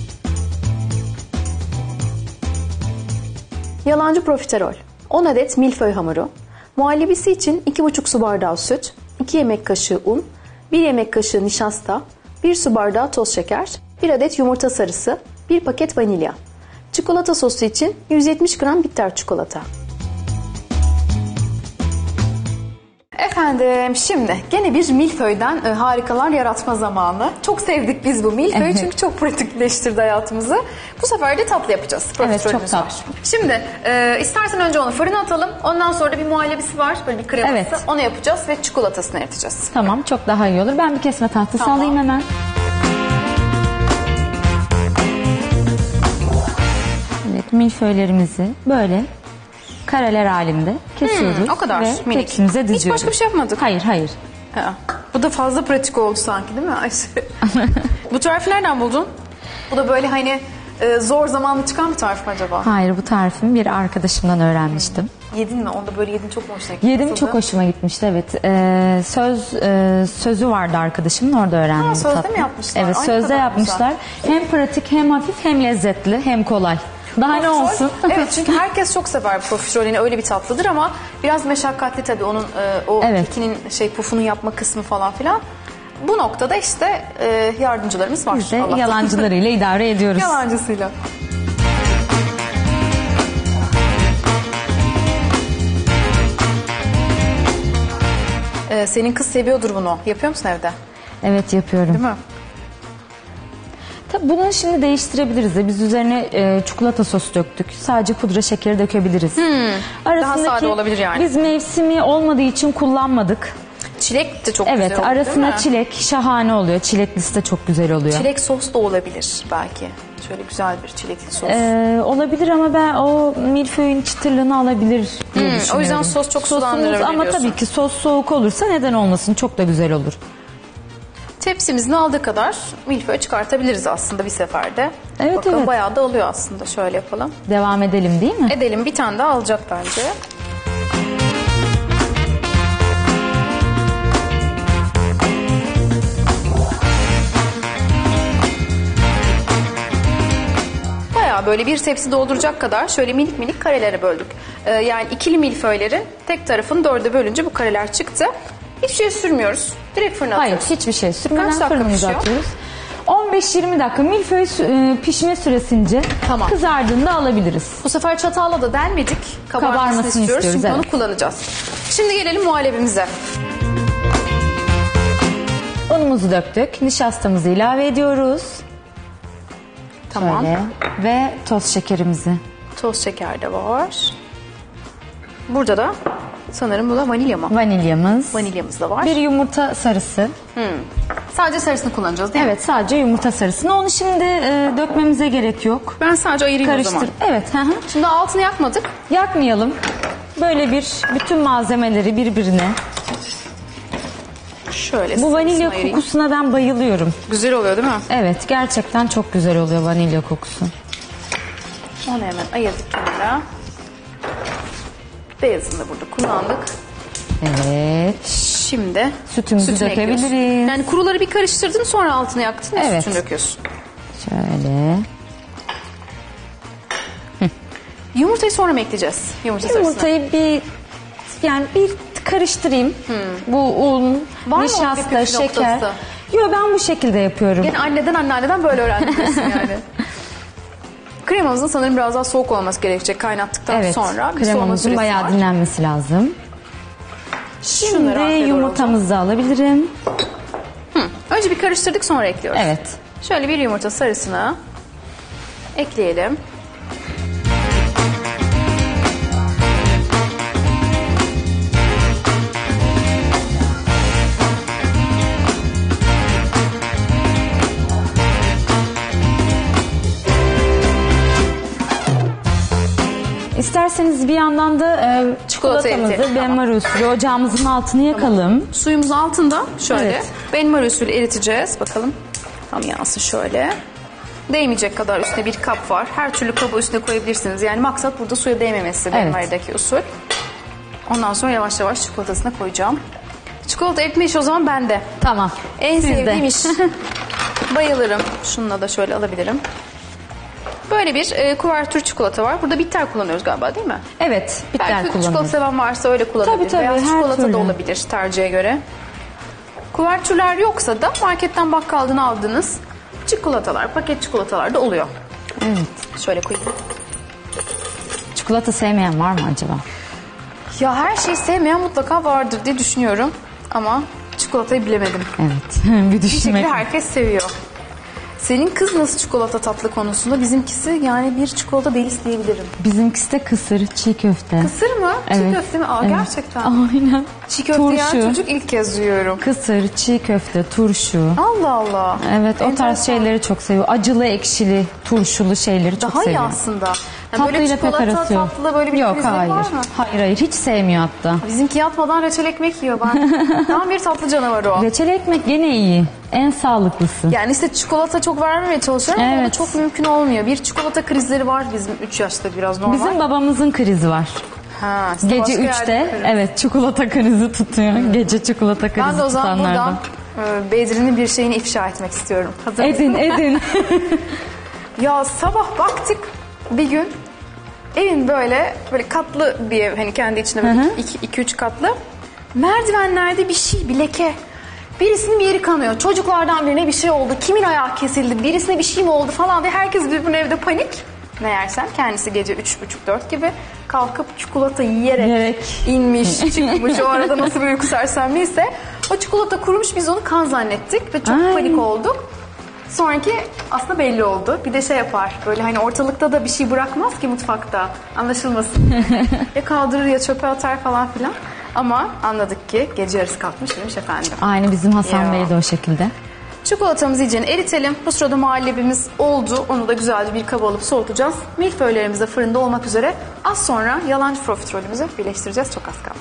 Yalancı profiterol. on adet milföy hamuru. Muhallebisi için iki buçuk su bardağı süt, iki yemek kaşığı un, bir yemek kaşığı nişasta, bir su bardağı toz şeker, bir adet yumurta sarısı, bir paket vanilya. Çikolata sosu için yüz yetmiş gram bitter çikolata. Efendim şimdi gene bir milföyden e, harikalar yaratma zamanı. Çok sevdik biz bu milföyü evet. çünkü çok pratikleştirdi hayatımızı. Bu sefer de tatlı yapacağız. Evet, çok tatlı. Şimdi e, istersen önce onu fırına atalım. Ondan sonra da bir muhallebisi var. Böyle bir kreması. Evet. Onu yapacağız ve çikolatasını eriteceğiz. Tamam, çok daha iyi olur. Ben bir kesme tahtası tamam. alayım hemen. Evet, milföylerimizi böyle kareler halinde kesiyoruz. Hmm, o kadar ve minik. Tepsimize diziyoruz. Hiç başka bir şey yapmadık. Hayır, hayır. Ha. Bu da fazla pratik oldu sanki değil mi Ayşe? Bu tarifi nereden buldun? Bu da böyle hani e, zor zamanlı çıkan bir tarif mi acaba? Hayır, bu tarifimi bir arkadaşımdan öğrenmiştim. Yedin mi? Onda böyle yedin, çok mu hoşuna gitti? Yedim, çok hoşuma gitmişti evet. Ee, söz e, sözü vardı arkadaşımın, orada öğrendim. Ha, sözde mi yapmışlar? Evet, Aynı sözde yapmışlar. Güzel. Hem pratik, hem hafif, hem lezzetli, hem kolay. Daha profiterol, ne olsun? Evet, çünkü herkes çok sever profiterol. Yani öyle bir tatlıdır ama biraz meşakkatli tabii onun e, o evet. kekinin şey pufunu yapma kısmı falan filan. Bu noktada işte e, yardımcılarımız var. Biz de yalancılarıyla idare ediyoruz. Yalancısıyla. Ee, senin kız seviyordur bunu. Yapıyor musun evde? Evet, yapıyorum. Değil mi? Tabii bunu şimdi değiştirebiliriz de. Biz üzerine e, çikolata sosu döktük. Sadece pudra şekeri dökebiliriz. Hmm, daha sade olabilir yani. Biz mevsimi olmadığı için kullanmadık. Çilek de çok evet, güzel oluyor. Evet, arasına çilek şahane oluyor. Çileklisi de çok güzel oluyor. Çilek sos da olabilir belki. Şöyle güzel bir çilekli sos. Ee, olabilir ama ben o milföyün çıtırlığını alabilir diye hmm, düşünüyorum. O yüzden sos çok sulandırabiliyorsun. Ama tabii ki sos soğuk olursa neden olmasın, çok da güzel olur. Tepsimizin aldığı kadar milföy çıkartabiliriz aslında bir seferde. Evet, bakalım, evet. Bayağı da alıyor aslında. Şöyle yapalım. Devam edelim değil mi? Edelim. Bir tane daha alacak bence. Bayağı böyle bir tepsi dolduracak kadar şöyle minik minik karelere böldük. Ee, yani ikili milföylerin tek tarafını dörde bölünce bu kareler çıktı. Hiçbir şey sürmüyoruz. Direkt fırına atıyoruz. Hayır, hiçbir şey sürmeden fırınımıza atıyoruz. on beş yirmi dakika milföy pişme süresince tamam. Kızardığında alabiliriz. Bu sefer çatalla da delmedik. Kabarmasını, Kabarmasını istiyoruz. istiyoruz çünkü evet. onu kullanacağız. Şimdi gelelim muhallebimize. Unumuzu döktük. Nişastamızı ilave ediyoruz. Tamam. Şöyle. Ve toz şekerimizi. Toz şeker de var. Burada da sanırım bu da vanilya mı? Vanilyamız. Vanilyamız da var. Bir yumurta sarısı. Hmm. Sadece sarısını kullanacağız değil mi? Evet, sadece yumurta sarısını. Onu şimdi e, dökmemize gerek yok. Ben sadece ayırayım Karıştır. o zaman. Evet. Hı hı. Şimdi altını yakmadık. Yakmayalım. Böyle bir bütün malzemeleri birbirine. Şöyle Bu sarısını vanilya ayırayım. kokusuna ben bayılıyorum. Güzel oluyor değil mi? Evet, gerçekten çok güzel oluyor vanilya kokusu. Onu hemen ayırdık kenara. Beyazını da burada kullandık. Evet. Şimdi Sütümüzü sütünü dökebiliriz. ekliyorsun. Yani kuruları bir karıştırdın, sonra altını yaktın ve Evet. sütünü döküyorsun. Şöyle. Yumurtayı sonra mı ekleyeceğiz? Yumurta sarısını. Yumurtayı bir yani bir karıştırayım. Bu un, Var mı nişasta, onun bir püf şeker. noktası? Yo, ben bu şekilde yapıyorum. Yine anneden anneanneden böyle öğrendim diyorsun yani. Kremamızın sanırım biraz daha soğuk olması gerekecek kaynattıktan Evet. sonra. Bir soğuma Kremamızın süresi bayağı var. dinlenmesi lazım. Şunları Şimdi arkaya doğru yumurtamızı alabilirim. Hı. Önce bir karıştırdık, sonra ekliyoruz. Evet. Şöyle bir yumurta sarısını ekleyelim. İsterseniz bir yandan da e, Çikolata çikolatamızı eritelim, benmar usulü ocağımızın altını yakalım. Suyumuz altında şöyle. Evet. Benmari usulü eriteceğiz. Bakalım tam yansın şöyle. Değmeyecek kadar üstüne bir kap var. Her türlü kabı üstüne koyabilirsiniz. Yani maksat burada suya değmemesi benmarideki usul. Ondan sonra yavaş yavaş çikolatasına koyacağım. Çikolata eritme işi o zaman bende. Tamam. En Sizde. sevdiğim iş. Bayılırım. Şununla da şöyle alabilirim. Böyle bir e, kuvertür çikolata var. Burada bitter kullanıyoruz galiba, değil mi? Evet, bitter Belki çikolata kullanıyoruz. seven varsa öyle kullanabilir. Tabii, tabii, Beyaz her çikolata türlü. da olabilir tercihe göre. Kuvertürler yoksa da marketten, bakkaldan aldığınız çikolatalar, paket çikolatalar da oluyor. Evet. Şöyle koyayım. Çikolata sevmeyen var mı acaba? Ya her şeyi sevmeyen mutlaka vardır diye düşünüyorum. Ama çikolatayı bilemedim. Evet. bir Bir düşünmek. şekilde herkes seviyor. Senin kız nasıl çikolata tatlı konusunda? Bizimkisi yani bir çikolata delisi diyebilirim. Bizimkisi de kısır, çiğ köfte. Kısır mı? Çiğ Evet. köfte mi? Aa, Evet. gerçekten. Aynen. Çiğ köfte yiyen Turşu. çocuk ilk kez duyuyorum. Kısır, çiğ köfte, turşu. Allah Allah. Evet, o tarz Enteresan. şeyleri çok seviyor. Acılı, ekşili, turşulu şeyleri çok Daha iyi seviyor. aslında. Yani böyle Tatlıyla pek çikolata arası yok. tatlı böyle bir Yok, krizleri hayır. var mı? Hayır, hayır. Hiç sevmiyor hatta. Bizimki yatmadan reçel ekmek yiyor ben. Tam bir tatlı canavarı o. Reçel ekmek gene iyi. En sağlıklısı. Yani işte çikolata çok vermemeye çalışıyorum ama o da Evet. çok mümkün olmuyor. Bir çikolata krizleri var bizim üç yaşta biraz normal. Bizim babamızın krizi var. ha, işte Gece başka üçte yerde kriz. evet çikolata krizi tutuyor. Gece çikolata krizi Ben de o zaman buradan tutanlardan. e, Bedri'nin bir şeyini ifşa etmek istiyorum. Hazır mısın? Edin edin. Ya sabah baktık bir gün evin böyle böyle katlı bir ev, hani kendi içinde böyle iki üç katlı. Merdivenlerde bir şey, bir leke. Birisinin bir yeri kanıyor. Çocuklardan birine bir şey oldu. Kimin ayağı kesildi? Birisine bir şey mi oldu falan diye herkes birbirine evde panik. Meğersem kendisi gece üç buçuk dört gibi kalkıp çikolata yiyerek, Yiyerek. inmiş, çıkmış. O arada nasıl bir uyku sersemliyse o çikolata kurumuş, biz onu kan zannettik ve çok Ay. panik olduk. Sonraki aslında belli oldu. Bir de şey yapar, böyle hani ortalıkta da bir şey bırakmaz ki mutfakta, anlaşılmasın. Ya kaldırır ya çöpe atar falan filan. Ama anladık ki gece yarısı kalkmış demiş efendim. Aynı bizim Hasan Ya. Bey de o şekilde. Çikolatamızı iyice eritelim. Bu sırada muhallebimiz oldu. Onu da güzelce bir kaba alıp soğutacağız. Milföylerimiz de fırında olmak üzere. Az sonra yalancı profiterolümüzü birleştireceğiz. Çok az kaldı.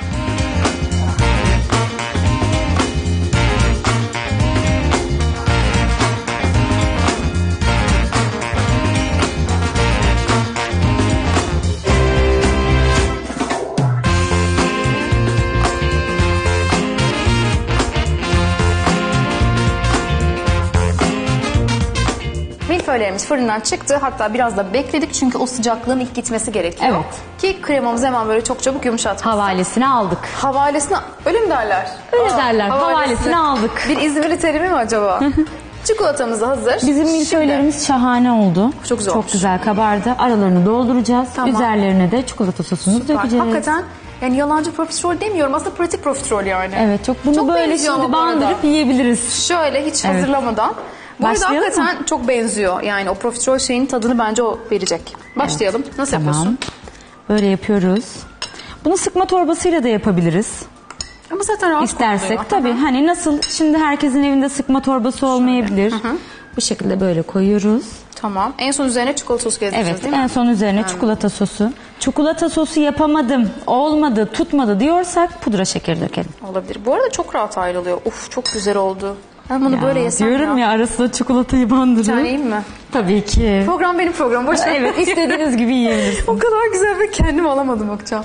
Milföylerimiz fırından çıktı. Hatta biraz da bekledik çünkü o sıcaklığın ilk gitmesi gerekiyor. Evet. Ki kremamız hemen böyle çok çabuk yumuşatmasın. Havalesini aldık. Havalesine öyle mi derler? Öyle Aa, derler. Havalesini aldık. Bir İzmirli terimi mi acaba? Çikolatamız da hazır. Bizim milföylerimiz şahane oldu. Çok güzel olmuş. Çok güzel kabardı. Aralarını dolduracağız. Tamam. Üzerlerine de çikolata sosunu Süper. dökeceğiz. Hakikaten yani yalancı profiterol demiyorum. Aslında pratik profiterol yani. Evet, çok bunu Çok böyle benziyor şimdi ama bu arada. bandırıp yiyebiliriz. Şöyle hiç Evet. hazırlamadan. Bu arada Başlayalım hakikaten mı? çok benziyor. Yani o profiterol şeyin tadını bence o verecek. Başlayalım. Nasıl Tamam. yapıyorsun? Böyle yapıyoruz. Bunu sıkma torbasıyla da yapabiliriz. Ama zaten rahat İstersek konuluyor. tabii hani nasıl şimdi herkesin evinde sıkma torbası olmayabilir. Hı hı. Bu şekilde böyle koyuyoruz. Tamam. En son üzerine çikolata sosu gezdireceğiz Evet, değil mi? en son üzerine çikolata sosu. Çikolata sosu yapamadım, olmadı, tutmadı diyorsak pudra şekeri dökelim. Olabilir. Bu arada çok rahat ayrılıyor. Uf çok güzel oldu. Ben bunu Ya, böyle yesem diyorum ya, ya. arasına çikolatayı bandırın. Sen yiyeyim mi? Tabii ki. Program benim programım. Boş ver. Evet, istediğiniz gibi yiyebilirsiniz. O kadar güzel ve kendim alamadım Okça.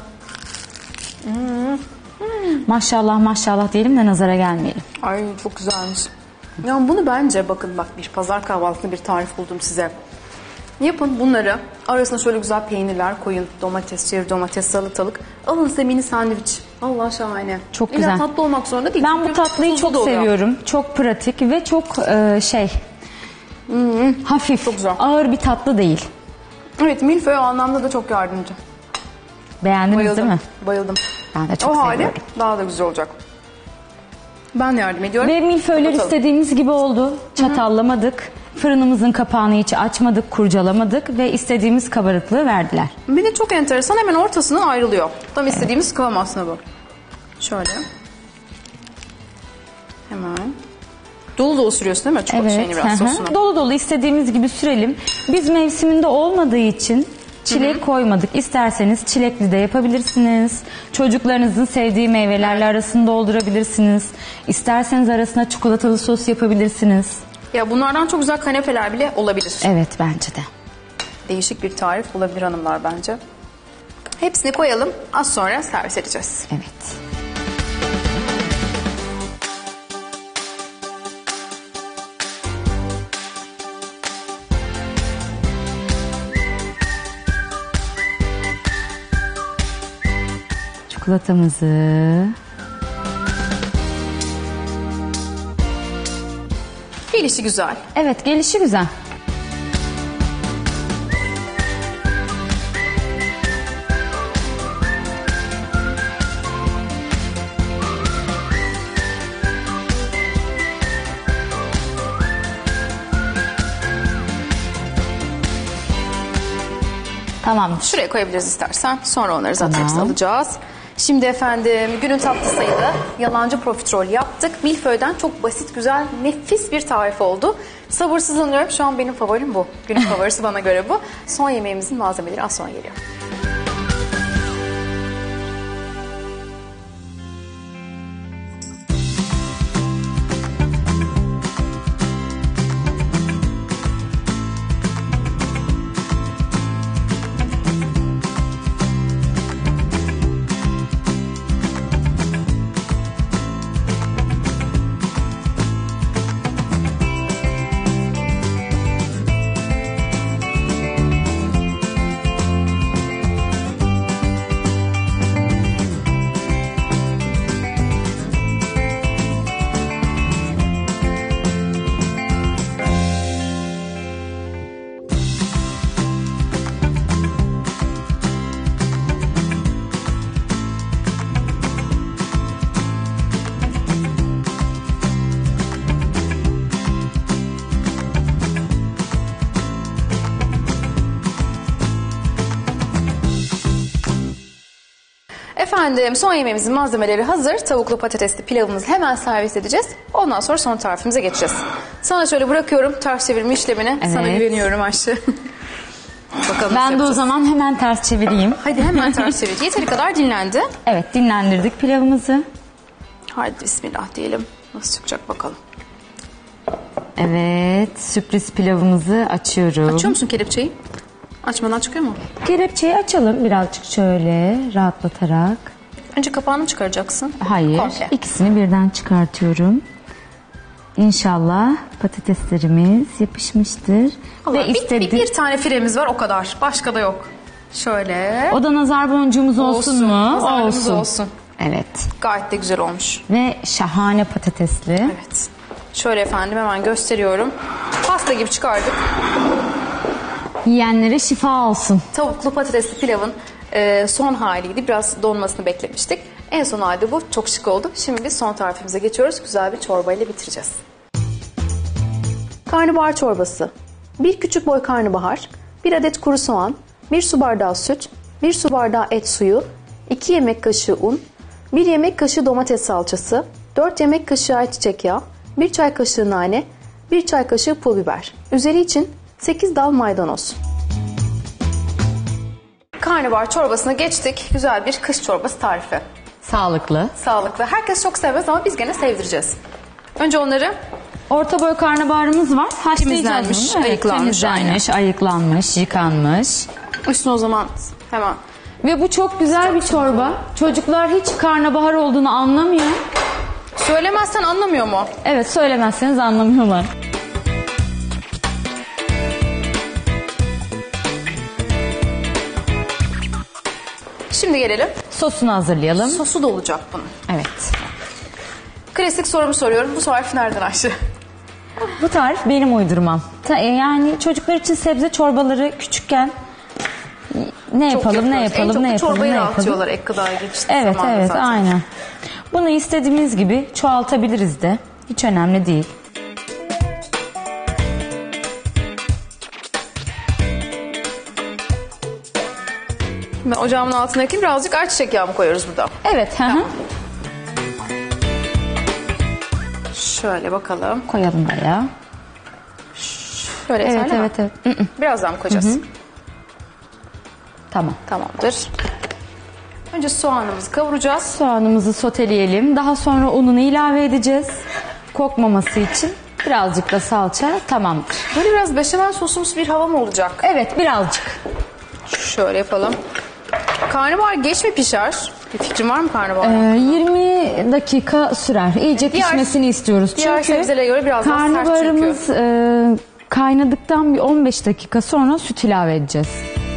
Maşallah maşallah diyelim de nazara gelmeyelim. Ay çok güzelmiş. Yani bunu bence bakın bak bir pazar kahvaltısında bir tarif buldum size. Yapın bunları. Arasına şöyle güzel peynirler koyun. Domates, çeri domates, salatalık. Alın size mini sandviç. Allah şahane. Çok İlla güzel. tatlı olmak zorunda değil. Ben Çünkü bu tatlıyı tuzlu çok da oluyor. seviyorum. Çok pratik ve çok e, şey hafif. Çok güzel. Ağır bir tatlı değil. Evet milföy o anlamda da çok yardımcı. Beğendiniz Bayıldım. değil mi? Bayıldım. Ben de çok o hali seviyorum. daha da güzel olacak. Ben de yardım ediyorum. Ve milföyler Kapatalım. istediğimiz gibi oldu. Çatallamadık. Fırınımızın kapağını hiç açmadık, kurcalamadık ve istediğimiz kabarıklığı verdiler. Bir de çok enteresan hemen ortasından ayrılıyor. Tam istediğimiz kıvam aslında bu. Şöyle. Hemen. Dolu dolu sürüyorsun değil mi? Çok Evet. şeyini biraz hı hı. sosunu. Dolu dolu istediğimiz gibi sürelim. Biz mevsiminde olmadığı için çilek koymadık. İsterseniz çilekli de yapabilirsiniz. Çocuklarınızın sevdiği meyvelerle arasını doldurabilirsiniz. İsterseniz arasına çikolatalı sos yapabilirsiniz. Ya bunlardan çok güzel kanepeler bile olabilir. Evet, bence de. Değişik bir tarif bulabilir hanımlar bence. Hepsini koyalım. Az sonra servis edeceğiz. Evet. Çikolatamızı Gelişi güzel. Evet, gelişi güzel. Tamamdır. Şuraya koyabiliriz istersen. Sonra onları zaten Tamam. hepsini alacağız. Şimdi efendim günün tatlı sayılı yalancı profiterol yaptık. Milföy'den çok basit, güzel, nefis bir tarif oldu. Sabırsızlanıyorum. Şu an benim favorim bu. Günün favorisi bana göre bu. Son yemeğimizin malzemeleri az sonra geliyor. Efendim son yemeğimizin malzemeleri hazır. Tavuklu patatesli pilavımızı hemen servis edeceğiz. Ondan sonra son tarifimize geçeceğiz. Sana şöyle bırakıyorum ters çevirme işlemini. Evet. Sana güveniyorum Ayşe. Bakalım Ben de o yapacağız. zaman hemen ters çevireyim. Hadi hemen ters çevir. Yeteri kadar dinlendi. Evet, dinlendirdik pilavımızı. Haydi bismillah diyelim. Nasıl çıkacak bakalım. Evet, sürpriz pilavımızı açıyorum. Açıyor musun kelepçeyi? Açmadan çıkıyor mu? Kelepçeyi açalım birazcık şöyle rahatlatarak. Önce kapağını mı çıkaracaksın? Hayır, Komple. ikisini birden çıkartıyorum. İnşallah patateslerimiz yapışmıştır. Allah, Ve bir, istedi... bir, bir tane firemiz var o kadar. Başka da yok. Şöyle. O da nazar boncuğumuz olsun, mu? Nazarımız olsun. Evet. Gayet de güzel olmuş. Ve şahane patatesli. Evet. Şöyle efendim hemen gösteriyorum. Pasta gibi çıkardık. Yiyenlere şifa olsun. Tavuklu patatesli pilavın e, son haliydi. Biraz donmasını beklemiştik. En son hali bu. Çok şık oldu. Şimdi biz son tarifimize geçiyoruz. Güzel bir çorbayla bitireceğiz. Karnabahar çorbası. Bir küçük boy karnabahar, bir adet kuru soğan, bir su bardağı süt, bir su bardağı et suyu, iki yemek kaşığı un, bir yemek kaşığı domates salçası, dört yemek kaşığı ayçiçek yağı, bir çay kaşığı nane, bir çay kaşığı pul biber. Üzeri için sekiz dal maydanoz. Karnabahar çorbasına geçtik. Güzel bir kış çorbası tarifi. Sağlıklı. Sağlıklı. Herkes çok sevmez ama biz gene sevdireceğiz. Önce onları Orta boy karnabaharımız var. Temizlenmiş, Haşlayacağız bunu. Evet, ayıklanmış, temizlenmiş, ayıklanmış, yıkanmış. üstüne o zaman hemen. Ve bu çok güzel bir çorba. Çocuklar hiç karnabahar olduğunu anlamıyor. Söylemezsen anlamıyor mu? Evet, söylemezseniz anlamıyorlar. Şimdi gelelim. Sosunu hazırlayalım. Sosu da olacak bunun. Evet. Klasik sorumu soruyorum. Bu tarif nereden Ayşe? Bu tarif benim uydurmam. Ta- Yani çocuklar için sebze çorbaları küçükken ne Çok yapalım, ne yapıyoruz. En yapalım, çok ne da yapalım, çorbayı ne yapalım. dağıtıyorlar ek gıdaya geçtiği Evet, zamanda evet, zaten. aynen. Bunu istediğimiz gibi çoğaltabiliriz de. Hiç önemli değil. Ben ocağımın altındaki birazcık ayçiçek yağı mı koyuyoruz burada? Evet, hı hı. Şöyle bakalım. Koyalım buraya. Şöyle Evet, yeterli mi? evet, evet. Hı hı. Biraz daha mı koyacağız? Tamam. Tamamdır. Önce soğanımızı kavuracağız. Soğanımızı soteleyelim. Daha sonra ununu ilave edeceğiz. Kokmaması için birazcık da salça tamamdır. Böyle biraz beşamel sosumsu bir hava mı olacak? Evet, birazcık. Şöyle yapalım. Karnabahar geç mi pişer? Bir fikrin var mı karnabahar? Ee, yirmi dakika sürer. İyice Diğer- pişmesini istiyoruz. diğer Çünkü sebzelere göre biraz daha sert karnabaharımız e, kaynadıktan bir on beş dakika sonra süt ilave edeceğiz.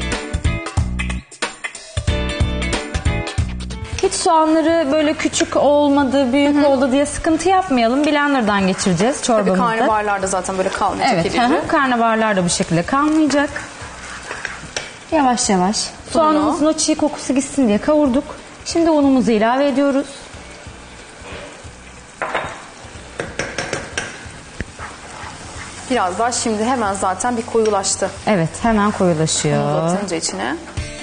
Hiç soğanları böyle küçük olmadı, büyük oldu diye sıkıntı yapmayalım. Blender'dan geçireceğiz Tabii çorbamızda. karnabaharlar da zaten böyle kalmayacak Evet, gibi. hı hı. Karnabaharlar da bu şekilde kalmayacak. Yavaş yavaş. Soğanımızın o çiğ kokusu gitsin diye kavurduk. Şimdi unumuzu ilave ediyoruz. Biraz daha şimdi hemen zaten bir koyulaştı. Evet, hemen Bunu koyulaşıyor. da atınca içine.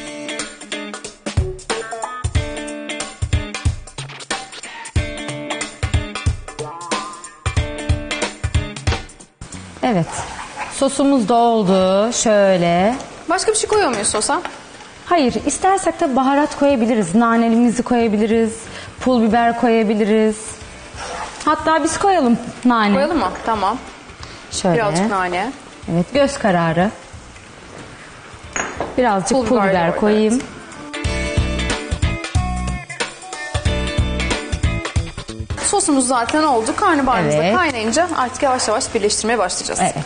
Evet. Sosumuz da oldu. Şöyle. Başka bir şey koyuyor muyuz sosa? Hayır, istersek de baharat koyabiliriz. Nanelimizi koyabiliriz. Pul biber koyabiliriz. Hatta biz koyalım nane. Koyalım mı? Tamam. Şöyle. Birazcık nane. Evet, göz kararı. Birazcık Pul pul, biber de biber orada, koyayım. Sosumuz zaten oldu. Karnabaharımız da Evet. kaynayınca artık yavaş yavaş birleştirmeye başlayacağız. Evet.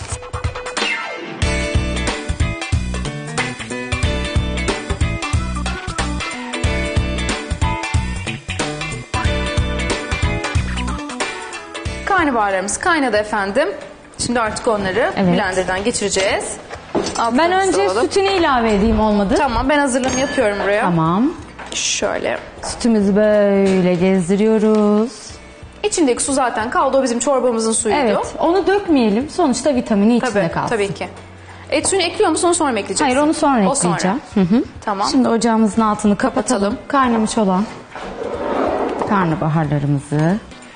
Karnabaharlarımız kaynadı efendim. Şimdi artık onları Evet. blenderdan geçireceğiz. Ben Altlarımızı önce alalım. sütünü ilave edeyim, olmadı. Tamam, ben hazırlığımı yapıyorum buraya. Tamam. Şöyle. Sütümüzü böyle gezdiriyoruz. İçindeki su zaten kaldı. O bizim çorbamızın suyuydu. Evet, onu dökmeyelim. Sonuçta vitamini içinde Tabii, kalsın. tabii ki. Et suyunu ekliyor musun? Onu sonra mı ekleyeceksin? Hayır, onu sonra O ekleyeceğim. Hı hı. Tamam. Şimdi ocağımızın altını kapatalım. Kapatalım. Kaynamış olan karnabaharlarımızı.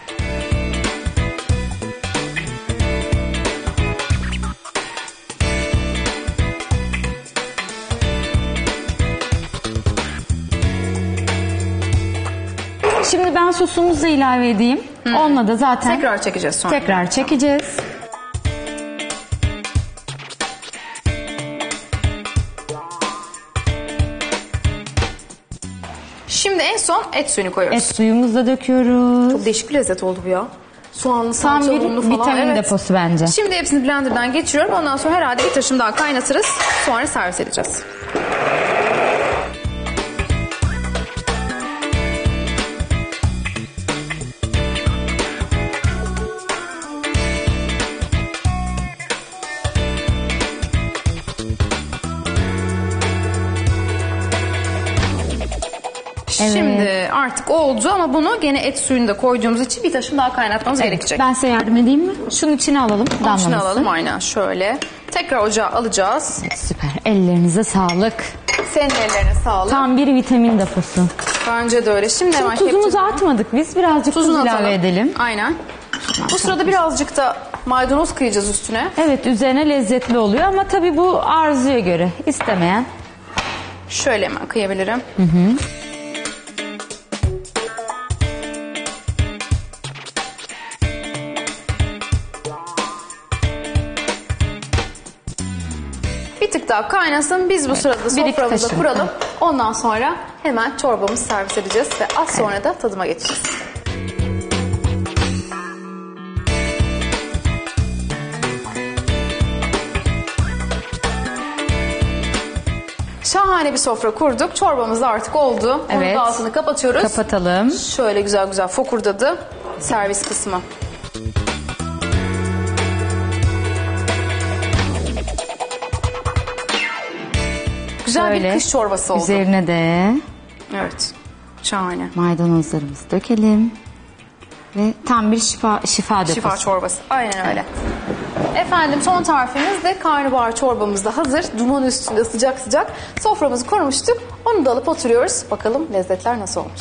Şimdi ben sosumuzu ilave edeyim. Onunla da zaten Tekrar çekeceğiz sonra. tekrar çekeceğiz. Şimdi en son et suyunu koyuyoruz. Et suyumuzu da döküyoruz. Çok değişik bir lezzet oldu bu ya. Soğanlı, Tam salça, bir unlu falan. vitamin Evet. deposu bence. Şimdi hepsini blenderdan geçiriyorum. Ondan sonra herhalde bir taşım daha kaynatırız. Sonra servis edeceğiz. Şimdi artık oldu ama bunu gene et suyunu da koyduğumuz için bir taşım daha kaynatmamız gerekecek. Ben size yardım edeyim mi? Şunun içine alalım. Şunu Damlamasın. alalım aynen şöyle. Tekrar ocağa alacağız. Süper. Ellerinize sağlık. Senin ellerine sağlık. Tam bir vitamin deposu. Bence de öyle. Şimdi hemen Şimdi tuzumuzu kepçemizi- atmadık biz. Birazcık tuz Tuzunu ilave atalım. edelim. Aynen. Bu sırada birazcık da maydanoz kıyacağız üstüne. Evet, üzerine lezzetli oluyor ama tabii bu arzuya göre. İstemeyen. Şöyle hemen kıyabilirim. Bir tık daha kaynasın. Biz bu sırada bir iki soframızı kaşık. kuralım. Ondan sonra hemen çorbamızı servis edeceğiz ve az sonra da tadıma geçeceğiz. Şahane bir sofra kurduk. Çorbamız da artık oldu. Onun Evet. da altını kapatıyoruz. Kapatalım. Şöyle güzel güzel fokurdadı. Servis kısmı. Güzel bir Şöyle kış çorbası oldu. Üzerine de Evet. Şahane. maydanozlarımızı dökelim. Ve tam bir şifa şifa deposu. Şifa çorbası. Aynen öyle. Efendim son tarifimiz de karnabahar çorbamız da hazır. Duman üstünde sıcak sıcak. Soframızı kurmuştuk. Onu da alıp oturuyoruz. Bakalım lezzetler nasıl olmuş.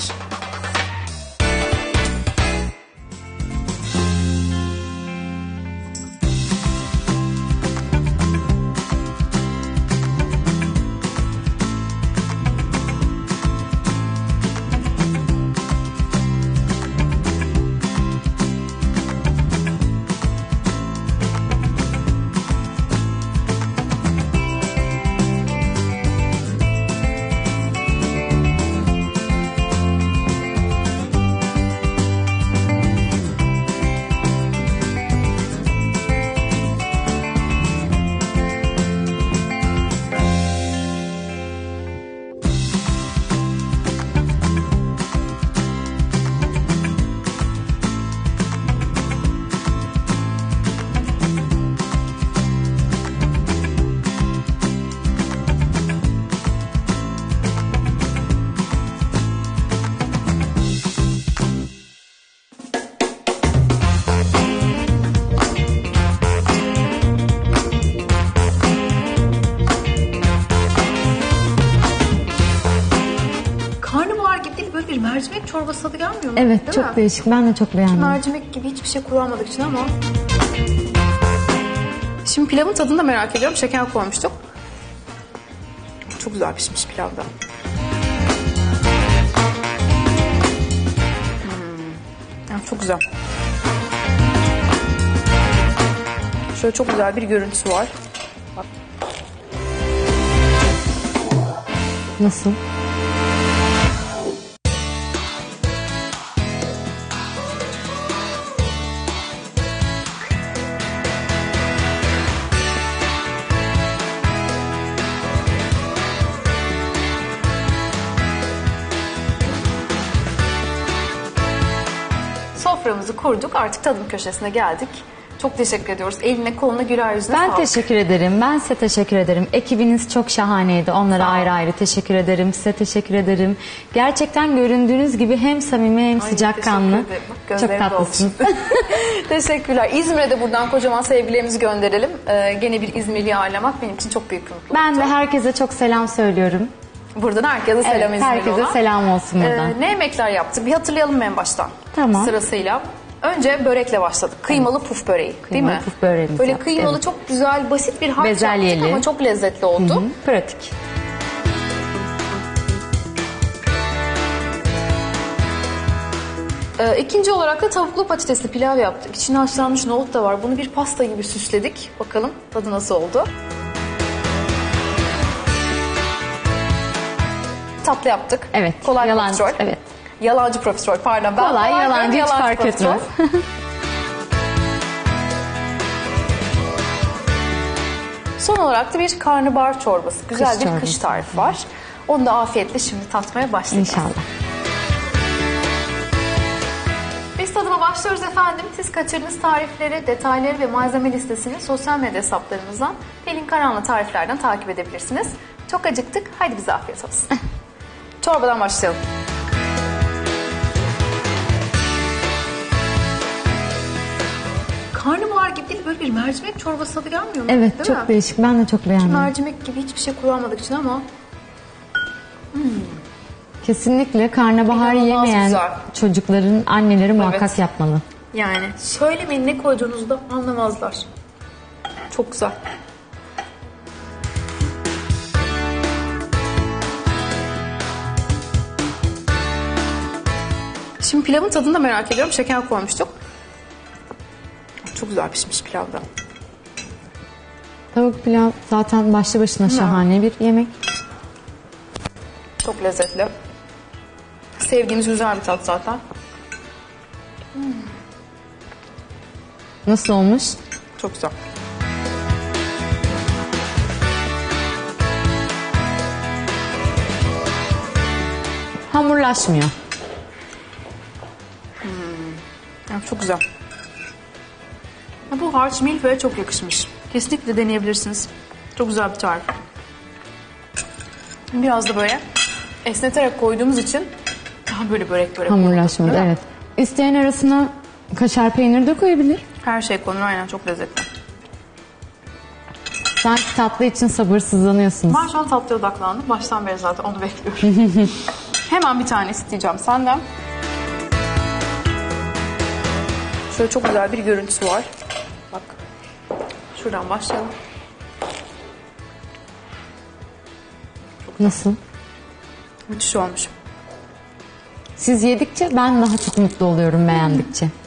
Karnabahar gibi değil, böyle bir mercimek çorbası tadı gelmiyor mu? Evet, Değil çok mi? değişik. Ben de çok beğendim. Mercimek gibi hiçbir şey kullanmadık için ama. Şimdi pilavın tadını da merak ediyorum. Şeker koymuştuk. Çok güzel pişmiş pilav da. Hmm. Yani çok güzel. Şöyle çok güzel bir görüntüsü var. Bak. Nasıl? Soframızı kurduk. Artık tadım köşesine geldik. Çok teşekkür ediyoruz. Eline koluna güler yüzüne Ben sağlık. teşekkür ederim. Ben size teşekkür ederim. Ekibiniz çok şahaneydi. Onlara ayrı ayrı teşekkür ederim. Size teşekkür ederim. Gerçekten göründüğünüz gibi hem samimi hem Ay, sıcakkanlı. teşekkür ederim. Bak, Çok gözlerim doldu. tatlısınız. Teşekkürler. İzmir'e de buradan kocaman sevgilerimizi gönderelim. Ee, gene bir İzmirli'yi ağırlamak benim için çok büyük bir mutluluk. Ben de herkese çok selam söylüyorum. Buradan herkese selam Evet, İzmirli herkese olan. selam olsun buradan. Ee, ne yemekler yaptık? Bir hatırlayalım mı en baştan? Tamam. Sırasıyla. Önce börekle başladık. Kıymalı puf böreği Kıymalı değil mi? puf böreğimizi Böyle yaptık, kıymalı evet. çok güzel basit bir harç Bezelyeli. yaptık ama çok lezzetli oldu. Hı, pratik. Ee, ikinci olarak da tavuklu patatesli pilav yaptık. İçine haşlanmış nohut da var. Bunu bir pasta gibi süsledik. Bakalım tadı nasıl oldu? Tatlı yaptık. Evet, Kolay yalancı, profiterol. evet. Yalancı profiterol pardon. Ben Kolay, diyorum, yalancı hiç fark profiterol. etmez. Son olarak da bir karnabahar çorbası. Güzel Kış bir çorbası. kış tarifi var. Onu da afiyetle şimdi tatmaya başlayacağız. İnşallah. Biz tadıma başlıyoruz efendim. Siz kaçırdığınız tarifleri, detayları ve malzeme listesini sosyal medya hesaplarımızdan Pelin Karan'la tariflerden takip edebilirsiniz. Çok acıktık. Haydi bize afiyet olsun. Çorbadan başlayalım. Karnabahar gibi değil, böyle bir mercimek çorbası tadı gelmiyor mu? Evet, Değil çok mi? değişik. Ben de çok beğendim. Mercimek gibi hiçbir şey kullanmadık için ama... Hmm. Kesinlikle karnabahar İnanılmaz yemeyen güzel. çocukların anneleri muhakkak Evet. yapmalı. Yani söylemeyin ne koyduğunuzu da anlamazlar. Çok güzel. Şimdi pilavın tadını da merak ediyorum. Şeker koymuştuk. Çok güzel pişmiş pilav da. Tavuk pilav zaten başlı başına şahane bir yemek. Çok lezzetli. Sevdiğimiz güzel bir tat zaten. Nasıl olmuş? Çok güzel. Hamurlaşmıyor. Yani çok güzel. Ya bu harç milföye çok yakışmış. Kesinlikle deneyebilirsiniz. Çok güzel bir tarif. Biraz da böyle esneterek koyduğumuz için daha böyle börek börek. Hamurlaşmadı, Değil mi? evet. İsteyen arasına kaşar peynir de koyabilir. Her şey konur aynen, çok lezzetli. Sanki tatlı için sabırsızlanıyorsunuz. Ben şu an tatlıya odaklandım. Baştan beri zaten onu bekliyorum. Hemen bir tane isteyeceğim senden. Şöyle çok güzel bir görüntüsü var. Bak. Şuradan başlayalım. Nasıl? Müthiş olmuş. Siz yedikçe ben daha çok mutlu oluyorum beğendikçe.